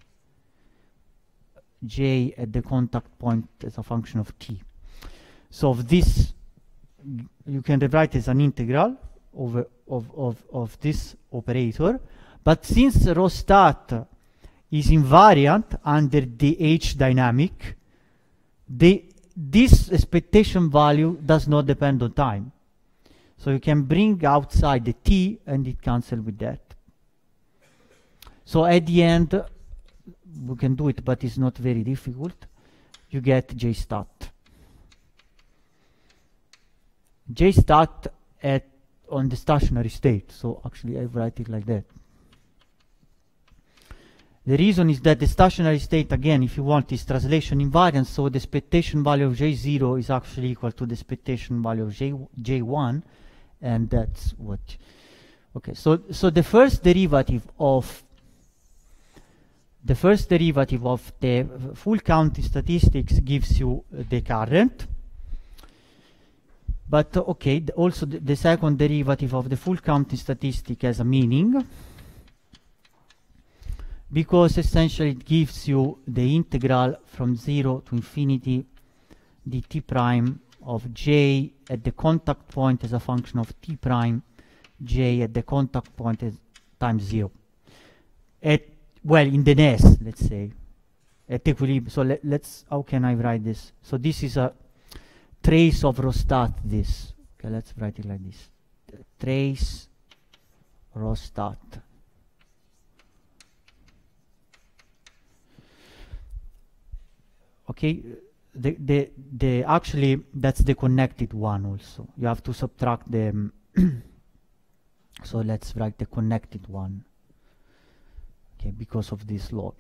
Speaker 1: J at the contact point as a function of t. So of this, you can rewrite as an integral over of, of, of this operator. But since rho stat is invariant under the H dynamic, the, this expectation value does not depend on time. So you can bring outside the t and it cancels with that. So at the end, we can do it, but it's not very difficult. You get J stat. J stat at on the stationary state. So actually I write it like that. The reason is that the stationary state, again, if you want, is translation invariant, so the expectation value of J zero is actually equal to the expectation value of J, J one, and that's what. Okay, so, so the first derivative of the first derivative of the full counting statistics gives you uh, the current. But uh, okay, the also the, the second derivative of the full counting statistic has a meaning, because essentially it gives you the integral from zero to infinity dt prime of j at the contact point as a function of t prime j at the contact point as times zero. At, well, in the nest, let's say, at equilibrium. So let, let's, how can I write this? So this is a trace of rho stat, this. Okay, let's write it like this. Trace rho stat. Okay, the, the, the actually that's the connected one also. You have to subtract them. So let's write the connected one. Okay, because of this log.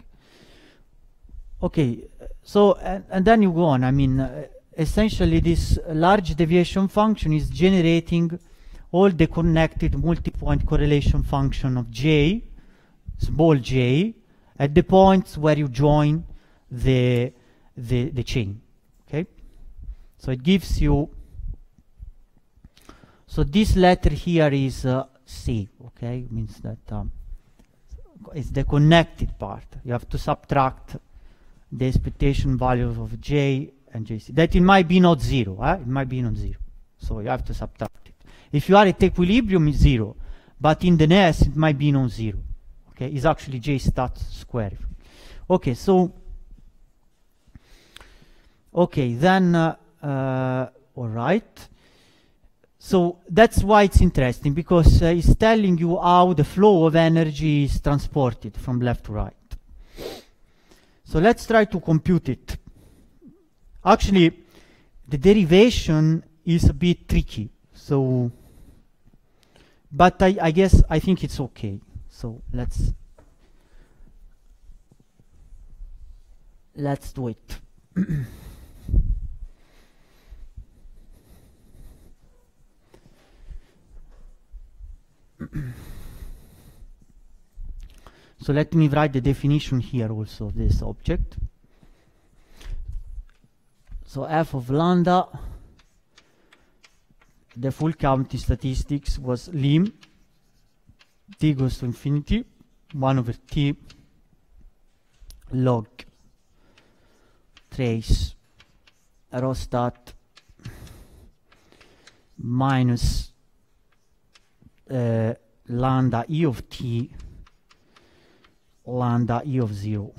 Speaker 1: Okay, so and, and then you go on. I mean, uh, essentially this large deviation function is generating all the connected multi-point correlation function of j, small j, at the points where you join the The, the chain. Okay, so it gives you, so this letter here is uh, C. Okay, means that um, it's the connected part. You have to subtract the expectation values of J and J C. That it might be not zero. Eh? It might be not zero, so you have to subtract it. If you are at equilibrium, it's zero, but in the nest it might be non-zero. Okay, it's actually J stat square. Okay, so. Okay, then, uh, uh, all right. So that's why it's interesting, because uh, it's telling you how the flow of energy is transported from left to right. So let's try to compute it. Actually, the derivation is a bit tricky. So, but I, I guess I think it's okay. So let's let's do it. So let me write the definition here also of this object. So f of lambda, the full counting statistics was lim t goes to infinity one over t log trace rho stat minus uh, lambda e of t lambda e of zero.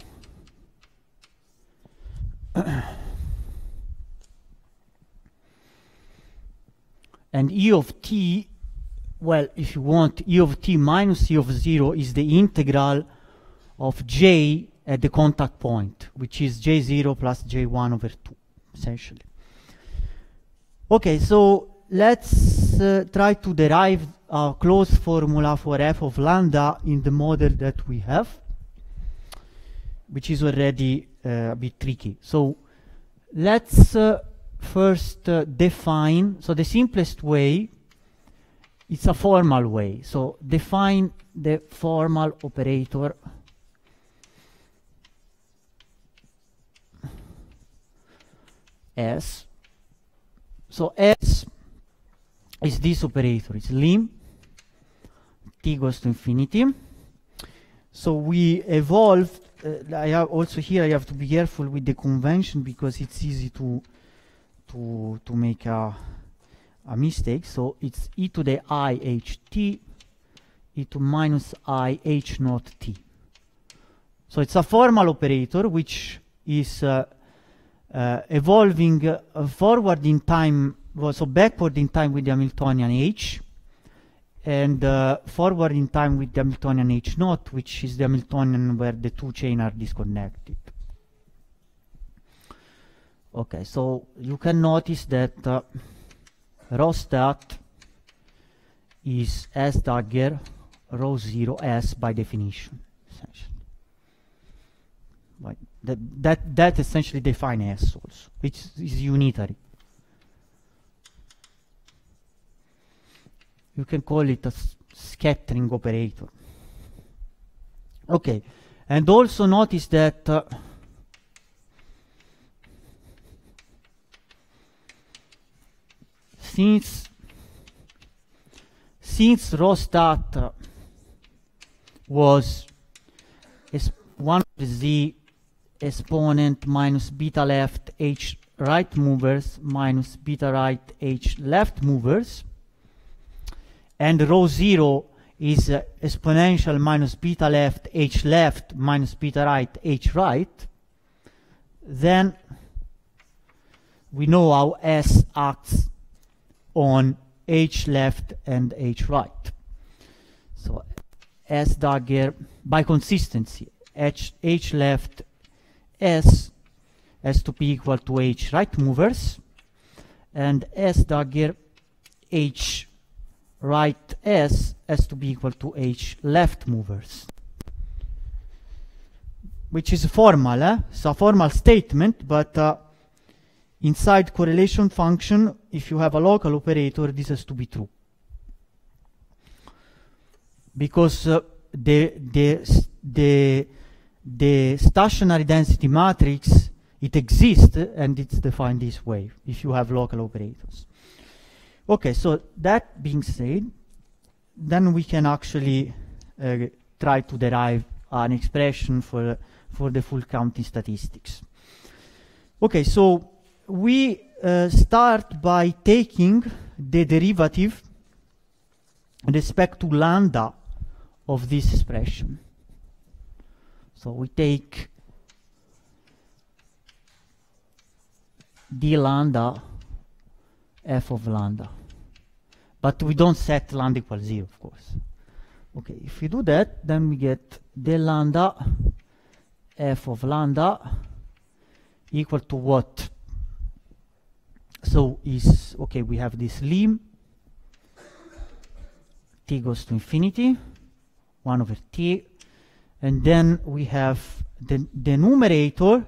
Speaker 1: And e of t, well, if you want, e of t minus e of zero is the integral of j at the contact point, which is j zero plus j one over two, essentially. Okay, so let's uh, try to derive a closed formula for f of lambda in the model that we have, which is already uh, a bit tricky. So let's uh, first uh, define, so the simplest way, it's a formal way. So define the formal operator S. So S is this operator, it's lim t goes to infinity. So we evolved, uh, I have also here I have to be careful with the convention because it's easy to to to make a a mistake. So it's e to the I h t e to minus I h naught t. So it's a formal operator which is uh, uh, evolving uh, forward in time, well, so backward in time with the Hamiltonian h, and uh, forward in time with the Hamiltonian h naught, which is the Hamiltonian where the two chains are disconnected. Okay, so you can notice that uh, rho stat is S dagger rho zero S by definition, essentially. Right. That, that, that essentially defines S also, which is unitary. You can call it a scattering operator. Okay, and also notice that uh, since since rho stat uh, was one of the exponent minus beta left h right movers minus beta right h left movers, and rho zero is uh, exponential minus beta left h left minus beta right h right, then we know how S acts on h left and h right. So S dagger by consistency, h, h left S has to be equal to h right movers, and S dagger h right S has to be equal to h left movers, which is formal, eh? It's a formal statement, but uh, inside correlation function, if you have a local operator, this has to be true, because uh, the the the the stationary density matrix, it exists and it's defined this way if you have local operators. Okay, so that being said, then we can actually uh, try to derive an expression for for the full counting statistics. Okay, so we uh, start by taking the derivative with respect to lambda of this expression. So we take d lambda f of lambda, but we don't set lambda equals zero, of course. Okay, if we do that, then we get d lambda f of lambda equal to what? So is, okay, we have this lim t goes to infinity, one over t, and then we have the, the numerator.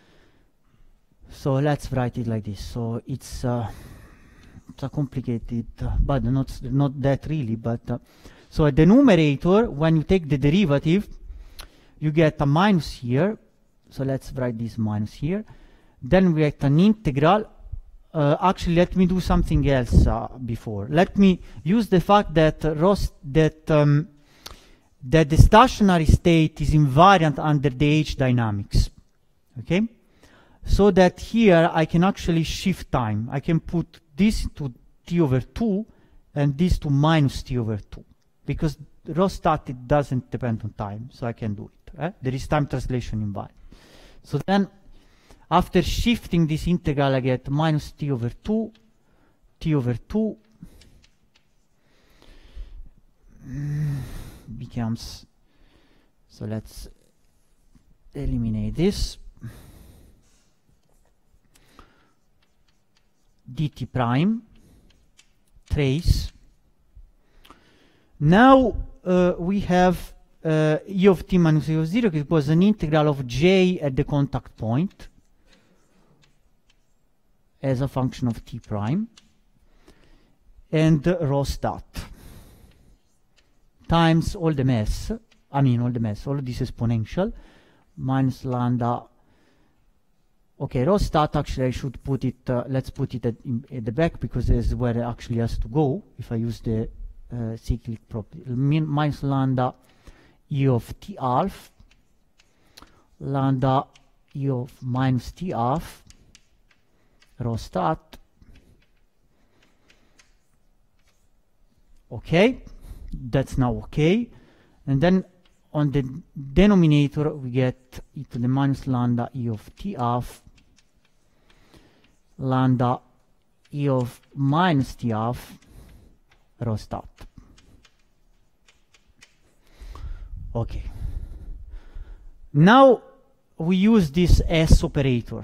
Speaker 1: So let's write it like this. So it's, uh, it's a complicated, uh, but not, not that really, but uh, so at the numerator, when you take the derivative, you get a minus here. So let's write this minus here. Then we get an integral. Uh, actually, let me do something else uh, before. Let me use the fact that uh, Ross, that um, that the stationary state is invariant under the H dynamics. Okay, so that here I can actually shift time. I can put this to t over two and this to minus t over two, because rho stat, it doesn't depend on time, so I can do it. Eh? There is time translation invariant. So then, after shifting this integral, I get minus t over two, t over two mm, becomes, so let's eliminate this, dt prime, trace. Now uh, we have uh, e of t minus e of zero, it was an integral of j at the contact point. as a function of t prime, and uh, rho stat times all the mass, I mean all the mass, all of this exponential, minus lambda. Okay, rho stat, actually I should put it, uh, let's put it at, in, at the back, because this is where it actually has to go, if I use the uh, cyclic property. Min minus lambda e of t half, lambda e of minus t half, rho stat. Okay, that's now okay. And then on the denominator we get e to the minus lambda e of t half, lambda e of minus t half, rho stat. Okay. Now we use this S operator,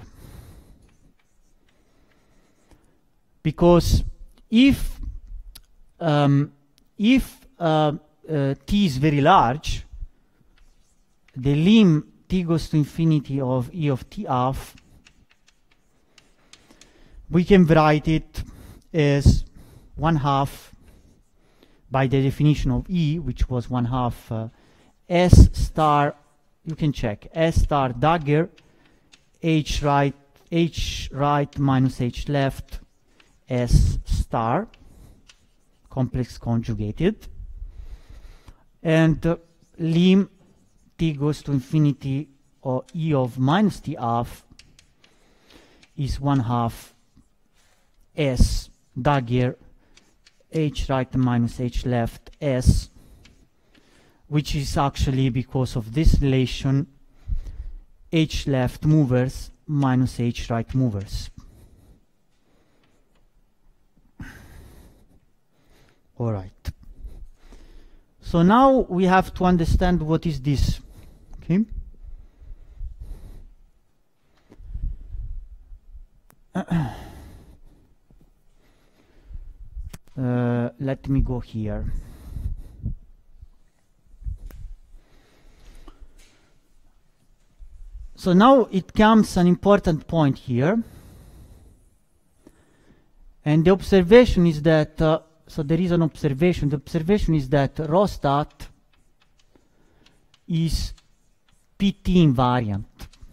Speaker 1: because if um, if uh, uh, t is very large, the lim t goes to infinity of e of t half, we can write it as one half by the definition of E, which was one half uh, S star, you can check, S star dagger, H right, H right minus H left, S star, complex conjugated, and uh, lim t goes to infinity or E of minus t half is one half S dagger H right minus H left S, which is actually, because of this relation, H left movers minus H right movers. All right. So now we have to understand what is this. Okay. Uh, let me go here. So now it comes an important point here, and the observation is that uh, so there is an observation. The observation is that rho stat is P T invariant.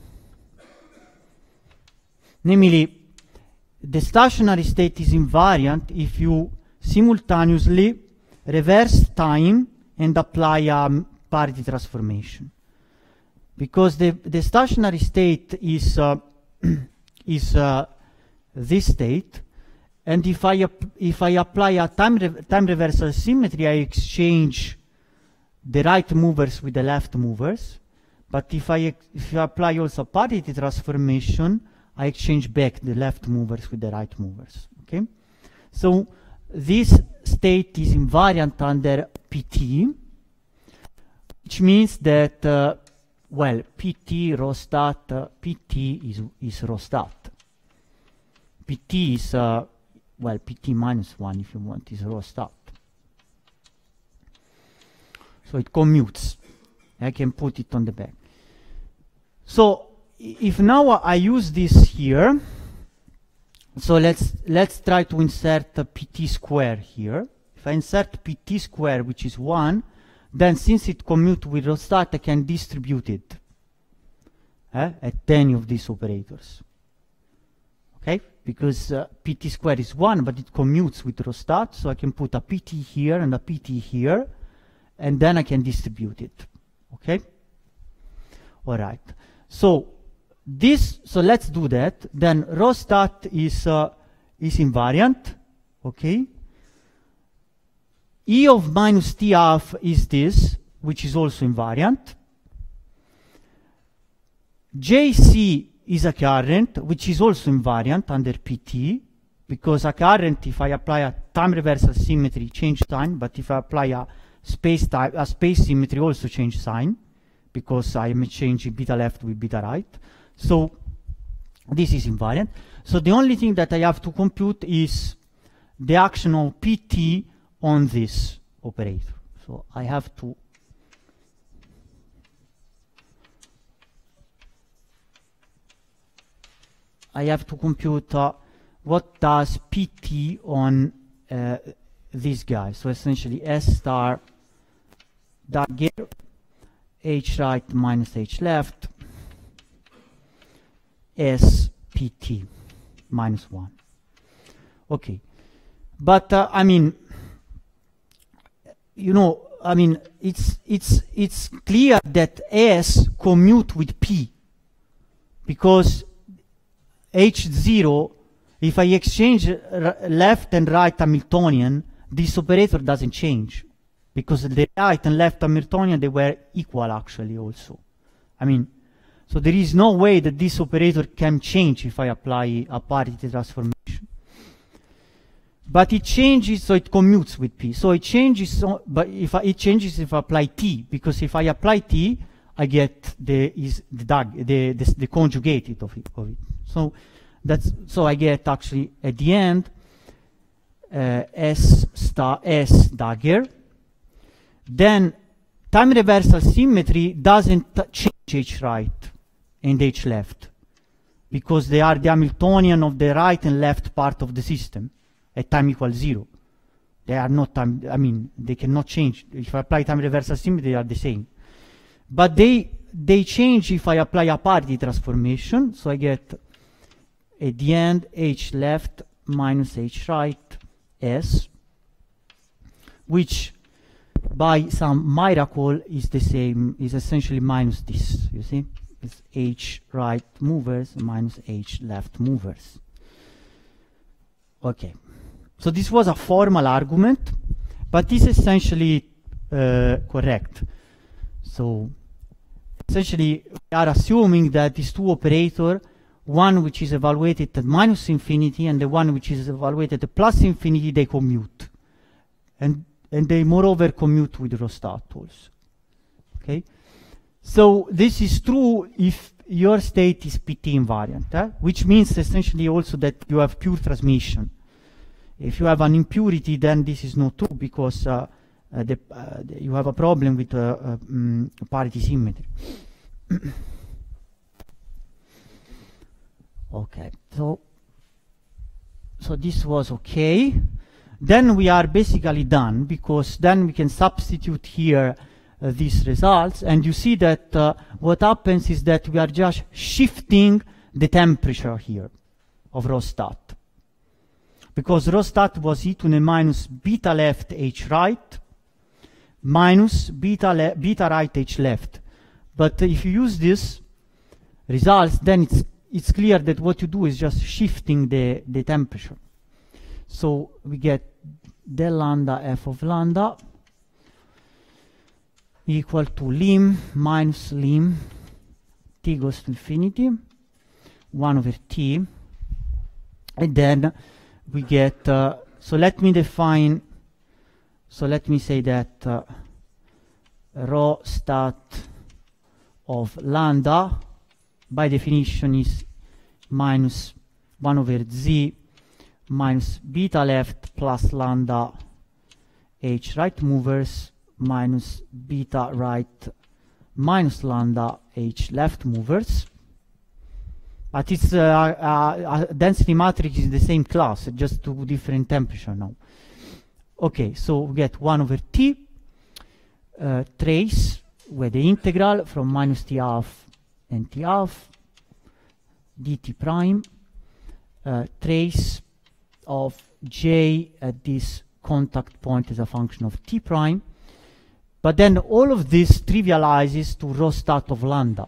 Speaker 1: Namely, the stationary state is invariant if you simultaneously reverse time and apply a parity transformation. Because the, the stationary state is, uh, is uh, this state, and if I, if I apply a time, re time reversal symmetry, I exchange the right movers with the left movers. But if I, if I apply also parity transformation, I exchange back the left movers with the right movers. Okay, so this state is invariant under P T, which means that uh, well, P T rho stat, uh, P T is is rho stat. P T is uh, well, P T minus one, if you want, is rho stat. So it commutes. I can put it on the back. So if now I use this here, so let's let's try to insert a P T square here. If I insert P T square, which is one, then since it commutes with rho stat, I can distribute it eh, at any of these operators. Okay, because uh, P T square is one, but it commutes with rho stat, so I can put a P T here and a P T here, and then I can distribute it. Okay. All right. So this, so let's do that. Then rho stat is uh, is invariant. Okay. E of minus t half is this, which is also invariant. J C is a current, which is also invariant under P T, because a current, if I apply a time reversal symmetry, change sign, but if I apply a space type, a space symmetry, also change sign, because I am changing beta left with beta right. So this is invariant. So the only thing that I have to compute is the action of P T on this operator. So I have to I have to compute uh, what does Pt on uh, this guy. So essentially S star dagger H right minus H left S Pt minus one. Okay, but uh, I mean, you know, I mean, it's it's it's clear that S commute with P, because H zero, if I exchange r left and right Hamiltonian, this operator doesn't change, because the right and left Hamiltonian, they were equal actually also. I mean, so there is no way that this operator can change if I apply a parity transformation. But it changes, so it commutes with P. So it changes, so, but if I, it changes if I apply T, because if I apply T, I get the is the dag, the, the the conjugated of it, of it. So that's so I get actually at the end uh, S star S dagger. Then time reversal symmetry doesn't change H right and H left, because they are the Hamiltonian of the right and left part of the system at time equals zero. They are not time, I mean, they cannot change. If I apply time reversal symmetry, they are the same. But they they change if I apply a parity transformation. So I get at the end H left minus H right S, which by some miracle is the same, is essentially minus this, you see? It's H right movers minus H left movers. Okay. So this was a formal argument, but this is essentially uh, correct. So essentially we are assuming that these two operators, one which is evaluated at minus infinity and the one which is evaluated at plus infinity, they commute. And, and they moreover commute with Rostat also. Okay? So this is true if your state is P T invariant, eh? Which means essentially also that you have pure transmission. If you have an impurity, then this is not true, because uh, uh, the, uh, the you have a problem with uh, uh, um, parity symmetry. Okay, so so this was okay. Then we are basically done, because then we can substitute here uh, these results, and you see that uh, what happens is that we are just shifting the temperature here of Rostat. Because Rostat was e to the minus beta left H right minus beta, le beta right H left. But uh, if you use this results, then it's, it's clear that what you do is just shifting the, the temperature. So we get del lambda f of lambda equal to lim minus lim t goes to infinity, one over t, and then we get, uh, so let me define, so let me say that uh, rho stat of lambda by definition is minus one over z minus beta left plus lambda h right movers minus beta right minus lambda h left movers. But it's uh, uh, uh, density matrix is the same class, just two different temperature now. Okay, so we get one over t uh, trace with the integral from minus t half and t half dt prime uh, trace of j at this contact point as a function of t prime. But then all of this trivializes to rho stat of lambda.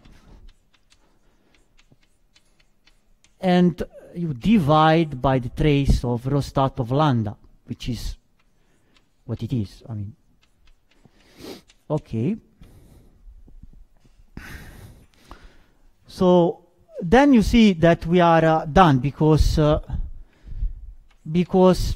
Speaker 1: And you divide by the trace of rho stat of lambda, which is what it is. I mean, okay. So then you see that we are uh, done, because uh, because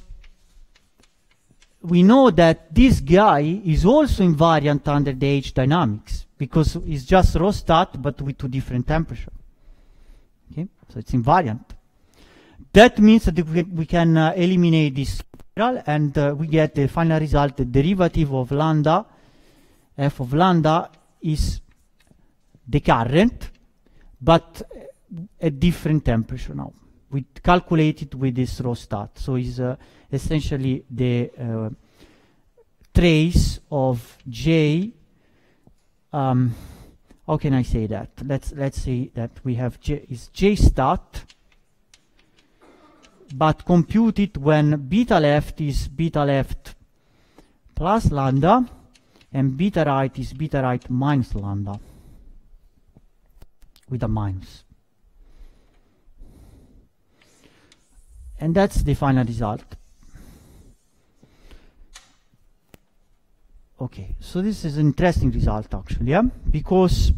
Speaker 1: we know that this guy is also invariant under the H dynamics, because it's just rho stat but with two different temperatures. Okay, so it's invariant. That means that we, we can uh, eliminate this integral, and uh, we get the final result. The derivative of lambda, f of lambda, is the current, but at different temperature now. with calculated with this rho stat. So it's uh, essentially the uh, trace of J. Um, how can I say that? Let's let's say that we have J is J stat, but computed when beta left is beta left plus lambda, and beta right is beta right minus lambda with a minus. And that's the final result. Okay, so this is an interesting result actually, yeah? because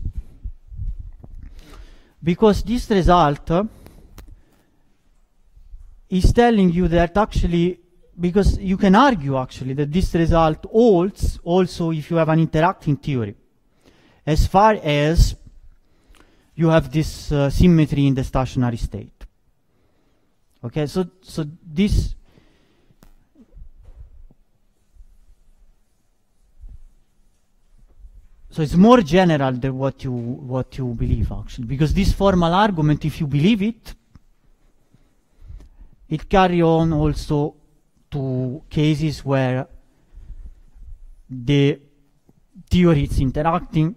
Speaker 1: because this result uh, is telling you that actually, because you can argue actually that this result holds also if you have an interacting theory, as far as you have this uh, symmetry in the stationary state. Okay, so so this so it's more general than what you what you believe actually, because this formal argument, if you believe it, it carry on also to cases where the theory is interacting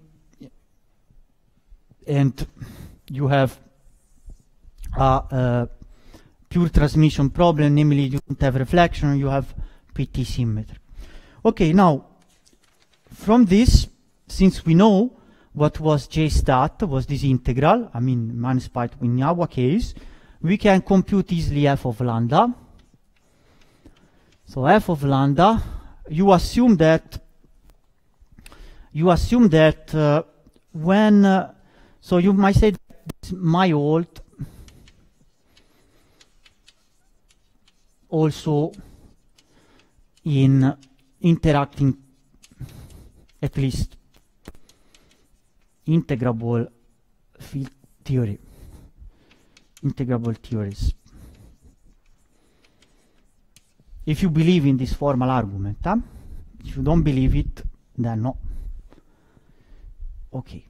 Speaker 1: and you have a, a pure transmission problem, namely you don't have reflection, you have P T symmetry. Okay, now from this, since we know what was J stat, was this integral, I mean minus pi in our case, we can compute easily f of lambda. So f of lambda, you assume that you assume that uh, when uh, so you might say that my old also in interacting at least integrable field theory, integrable theories. If you believe in this formal argument, huh? If you don't believe it, then no. Okay.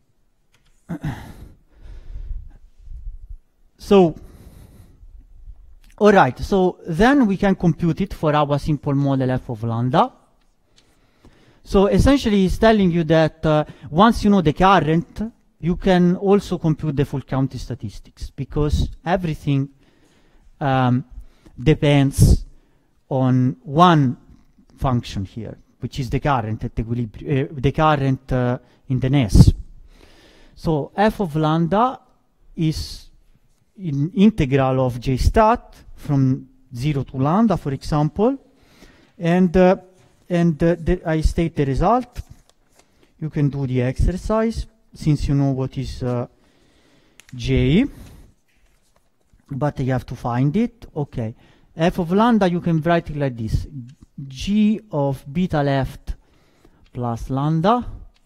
Speaker 1: So, all right, so then we can compute it for our simple model f of lambda. So essentially it's telling you that uh, once you know the current, you can also compute the full counting statistics, because everything um, depends on one function here, which is the current at equilibrium, uh, the current uh, in the N E S. So f of lambda is an integral of J stat from zero to lambda, for example, and uh, and uh, the, I state the result. You can do the exercise since you know what is uh, J, but you have to find it. Okay, f of lambda you can write it like this: G of beta left plus lambda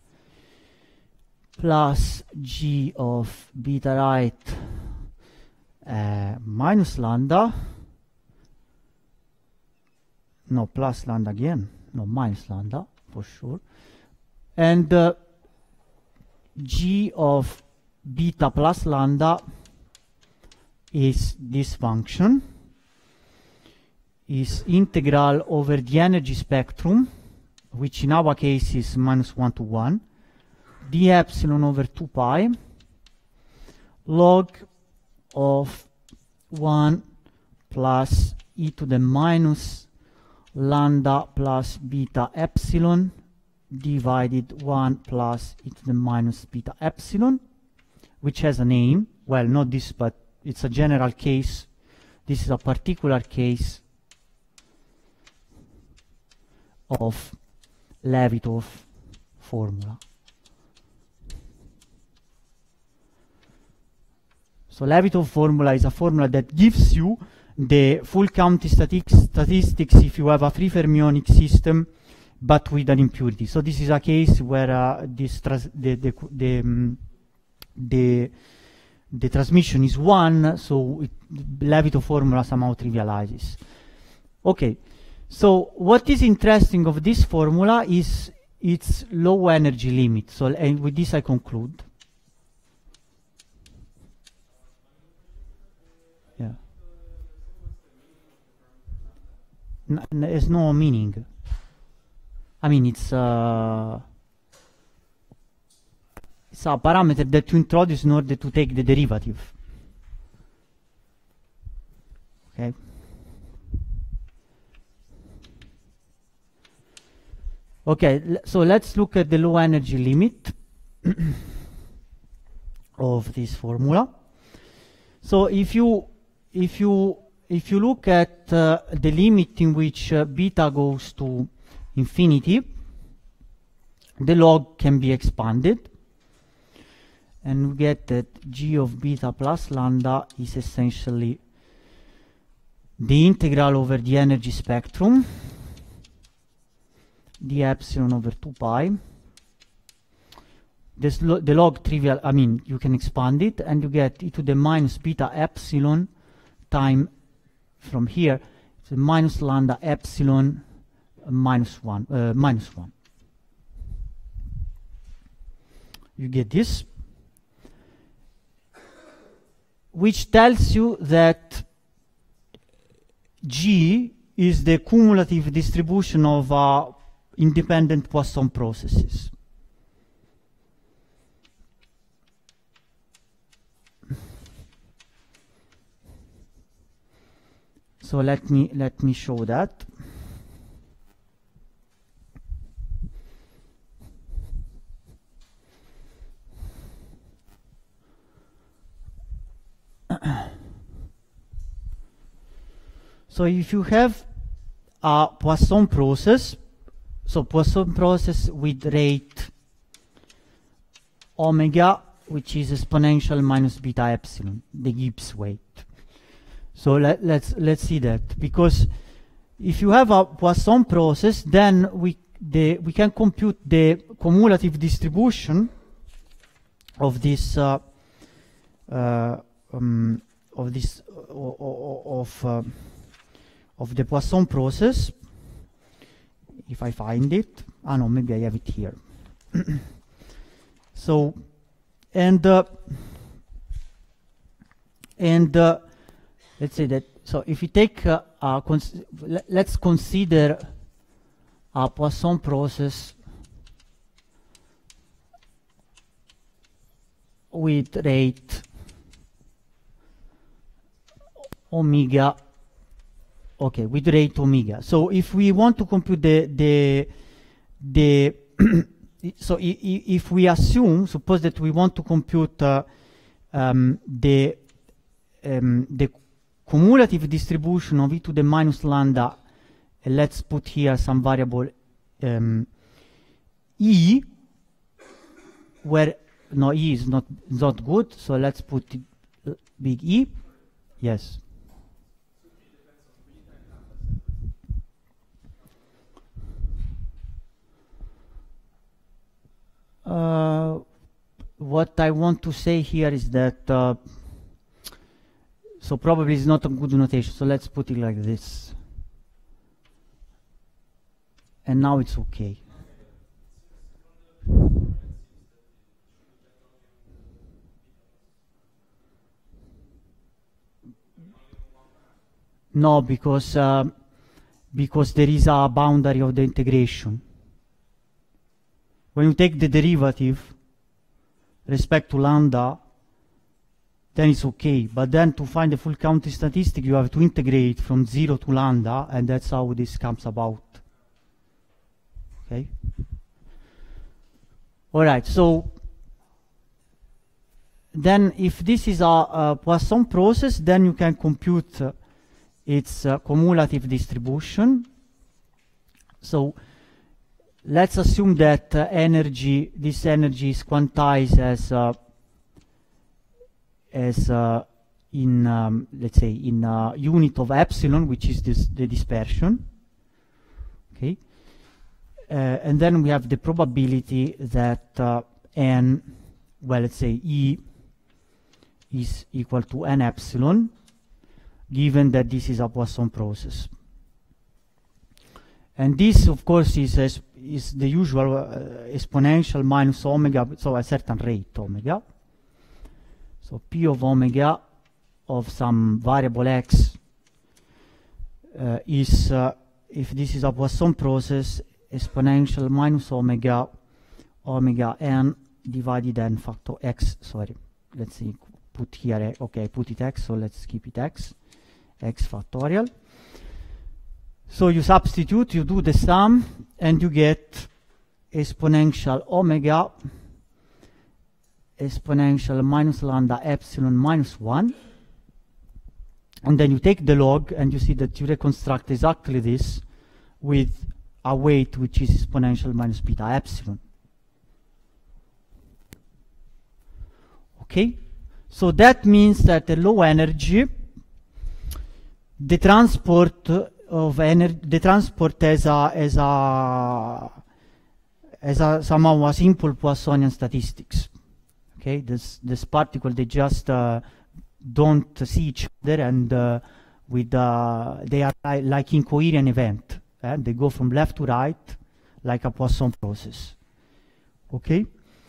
Speaker 1: plus G of beta right uh, minus lambda. No, plus lambda again. No, minus lambda for sure. And uh, G of beta plus lambda is this function, is integral over the energy spectrum, which in our case is minus one to one, d epsilon over two pi, log of one plus e to the minus lambda plus beta epsilon divided one plus e to the minus beta epsilon, which has a name. Well, not this, but it's a general case. This is a particular case of Levitov formula. So Levitov formula is a formula that gives you the full counting statistics, statistics if you have a free fermionic system but with an impurity. So this is a case where uh, this tras the, the, the, um, the, the transmission is one, so it, Levitov formula somehow trivializes. Okay, so what is interesting of this formula is its low energy limit. So, and with this I conclude. Yeah. n n has no meaning. I mean, it's uh, it's a parameter that you introduce in order to take the derivative. Okay. Okay, so let's look at the low energy limit of this formula. So if you if you if you look at uh, the limit in which uh, beta goes to infinity, the log can be expanded, and we get that g of beta plus lambda is essentially the integral over the energy spectrum, the epsilon over two pi. This lo the log trivial, I mean, you can expand it, and you get e to the minus beta epsilon time from here, so minus lambda epsilon uh, minus one, uh, minus one. You get this, which tells you that G is the cumulative distribution of uh, independent Poisson processes. So let me let me show that. So if you have a Poisson process, so Poisson process with rate omega, which is exponential minus beta epsilon, the Gibbs weight. So let, let's let's see that, because if you have a Poisson process, then we the we can compute the cumulative distribution of this uh, uh, um, of this uh, of uh, of the Poisson process. If I find it, ah no, maybe I have it here. So and uh, and uh, let's say that, so if you take uh, uh, cons le let's consider a Poisson process with rate omega. Okay, with rate omega. So if we want to compute the the the so I, I, if we assume, suppose that we want to compute uh, um, the um, the cumulative distribution of e to the minus lambda, and let's put here some variable um, e, where no e is not not good, so let's put it, uh, big E. Yes. Uh, what I want to say here is that uh, so probably it's not a good notation, so let's put it like this, and now it's okay. No, because uh, because there is a boundary of the integration. When you take the derivative respect to lambda, then it's okay. But then to find the full counting statistic, you have to integrate from zero to lambda, and that's how this comes about. Okay? All right, so then if this is a, a Poisson process, then you can compute uh, its uh, cumulative distribution. So let's assume that uh, energy, this energy is quantized as uh, as uh, in um, let's say in uh, unit of epsilon, which is this, the dispersion. Okay, uh, and then we have the probability that uh, n, well, let's say E is equal to n epsilon, given that this is a Poisson process. And this, of course, is a is the usual uh, exponential minus omega, so a certain rate omega. So P of omega of some variable x uh, is uh, if this is a Poisson process, exponential minus omega omega n divided n factor x. Sorry, let's see, put here, okay, put it x, so let's keep it x, x factorial. So you substitute, you do the sum, and you get exponential omega exponential minus lambda epsilon minus one. And then you take the log, and you see that you reconstruct exactly this with a weight which is exponential minus beta epsilon. Okay? So that means that at low energy, the transport of energy, the transport as a, as a, as a somehow a simple Poissonian statistics. Okay? This, this particle, they just uh, don't see each other, and uh, with uh, they are li like incoherent event. Eh? They go from left to right like a Poisson process. Okay.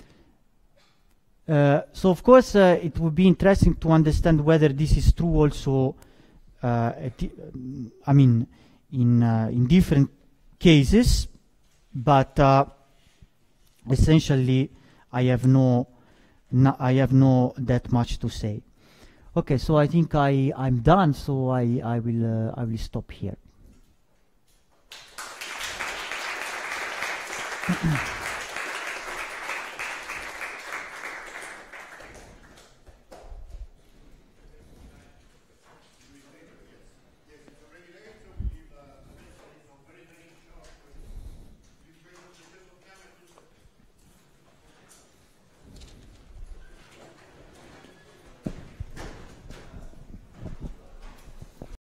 Speaker 1: Uh, so of course uh, it would be interesting to understand whether this is true also. Uh, I mean, in uh, in different cases, but uh, essentially I have no, no I have no that much to say. Okay, so I think I, I'm done, so I, I, will, uh, I will stop here.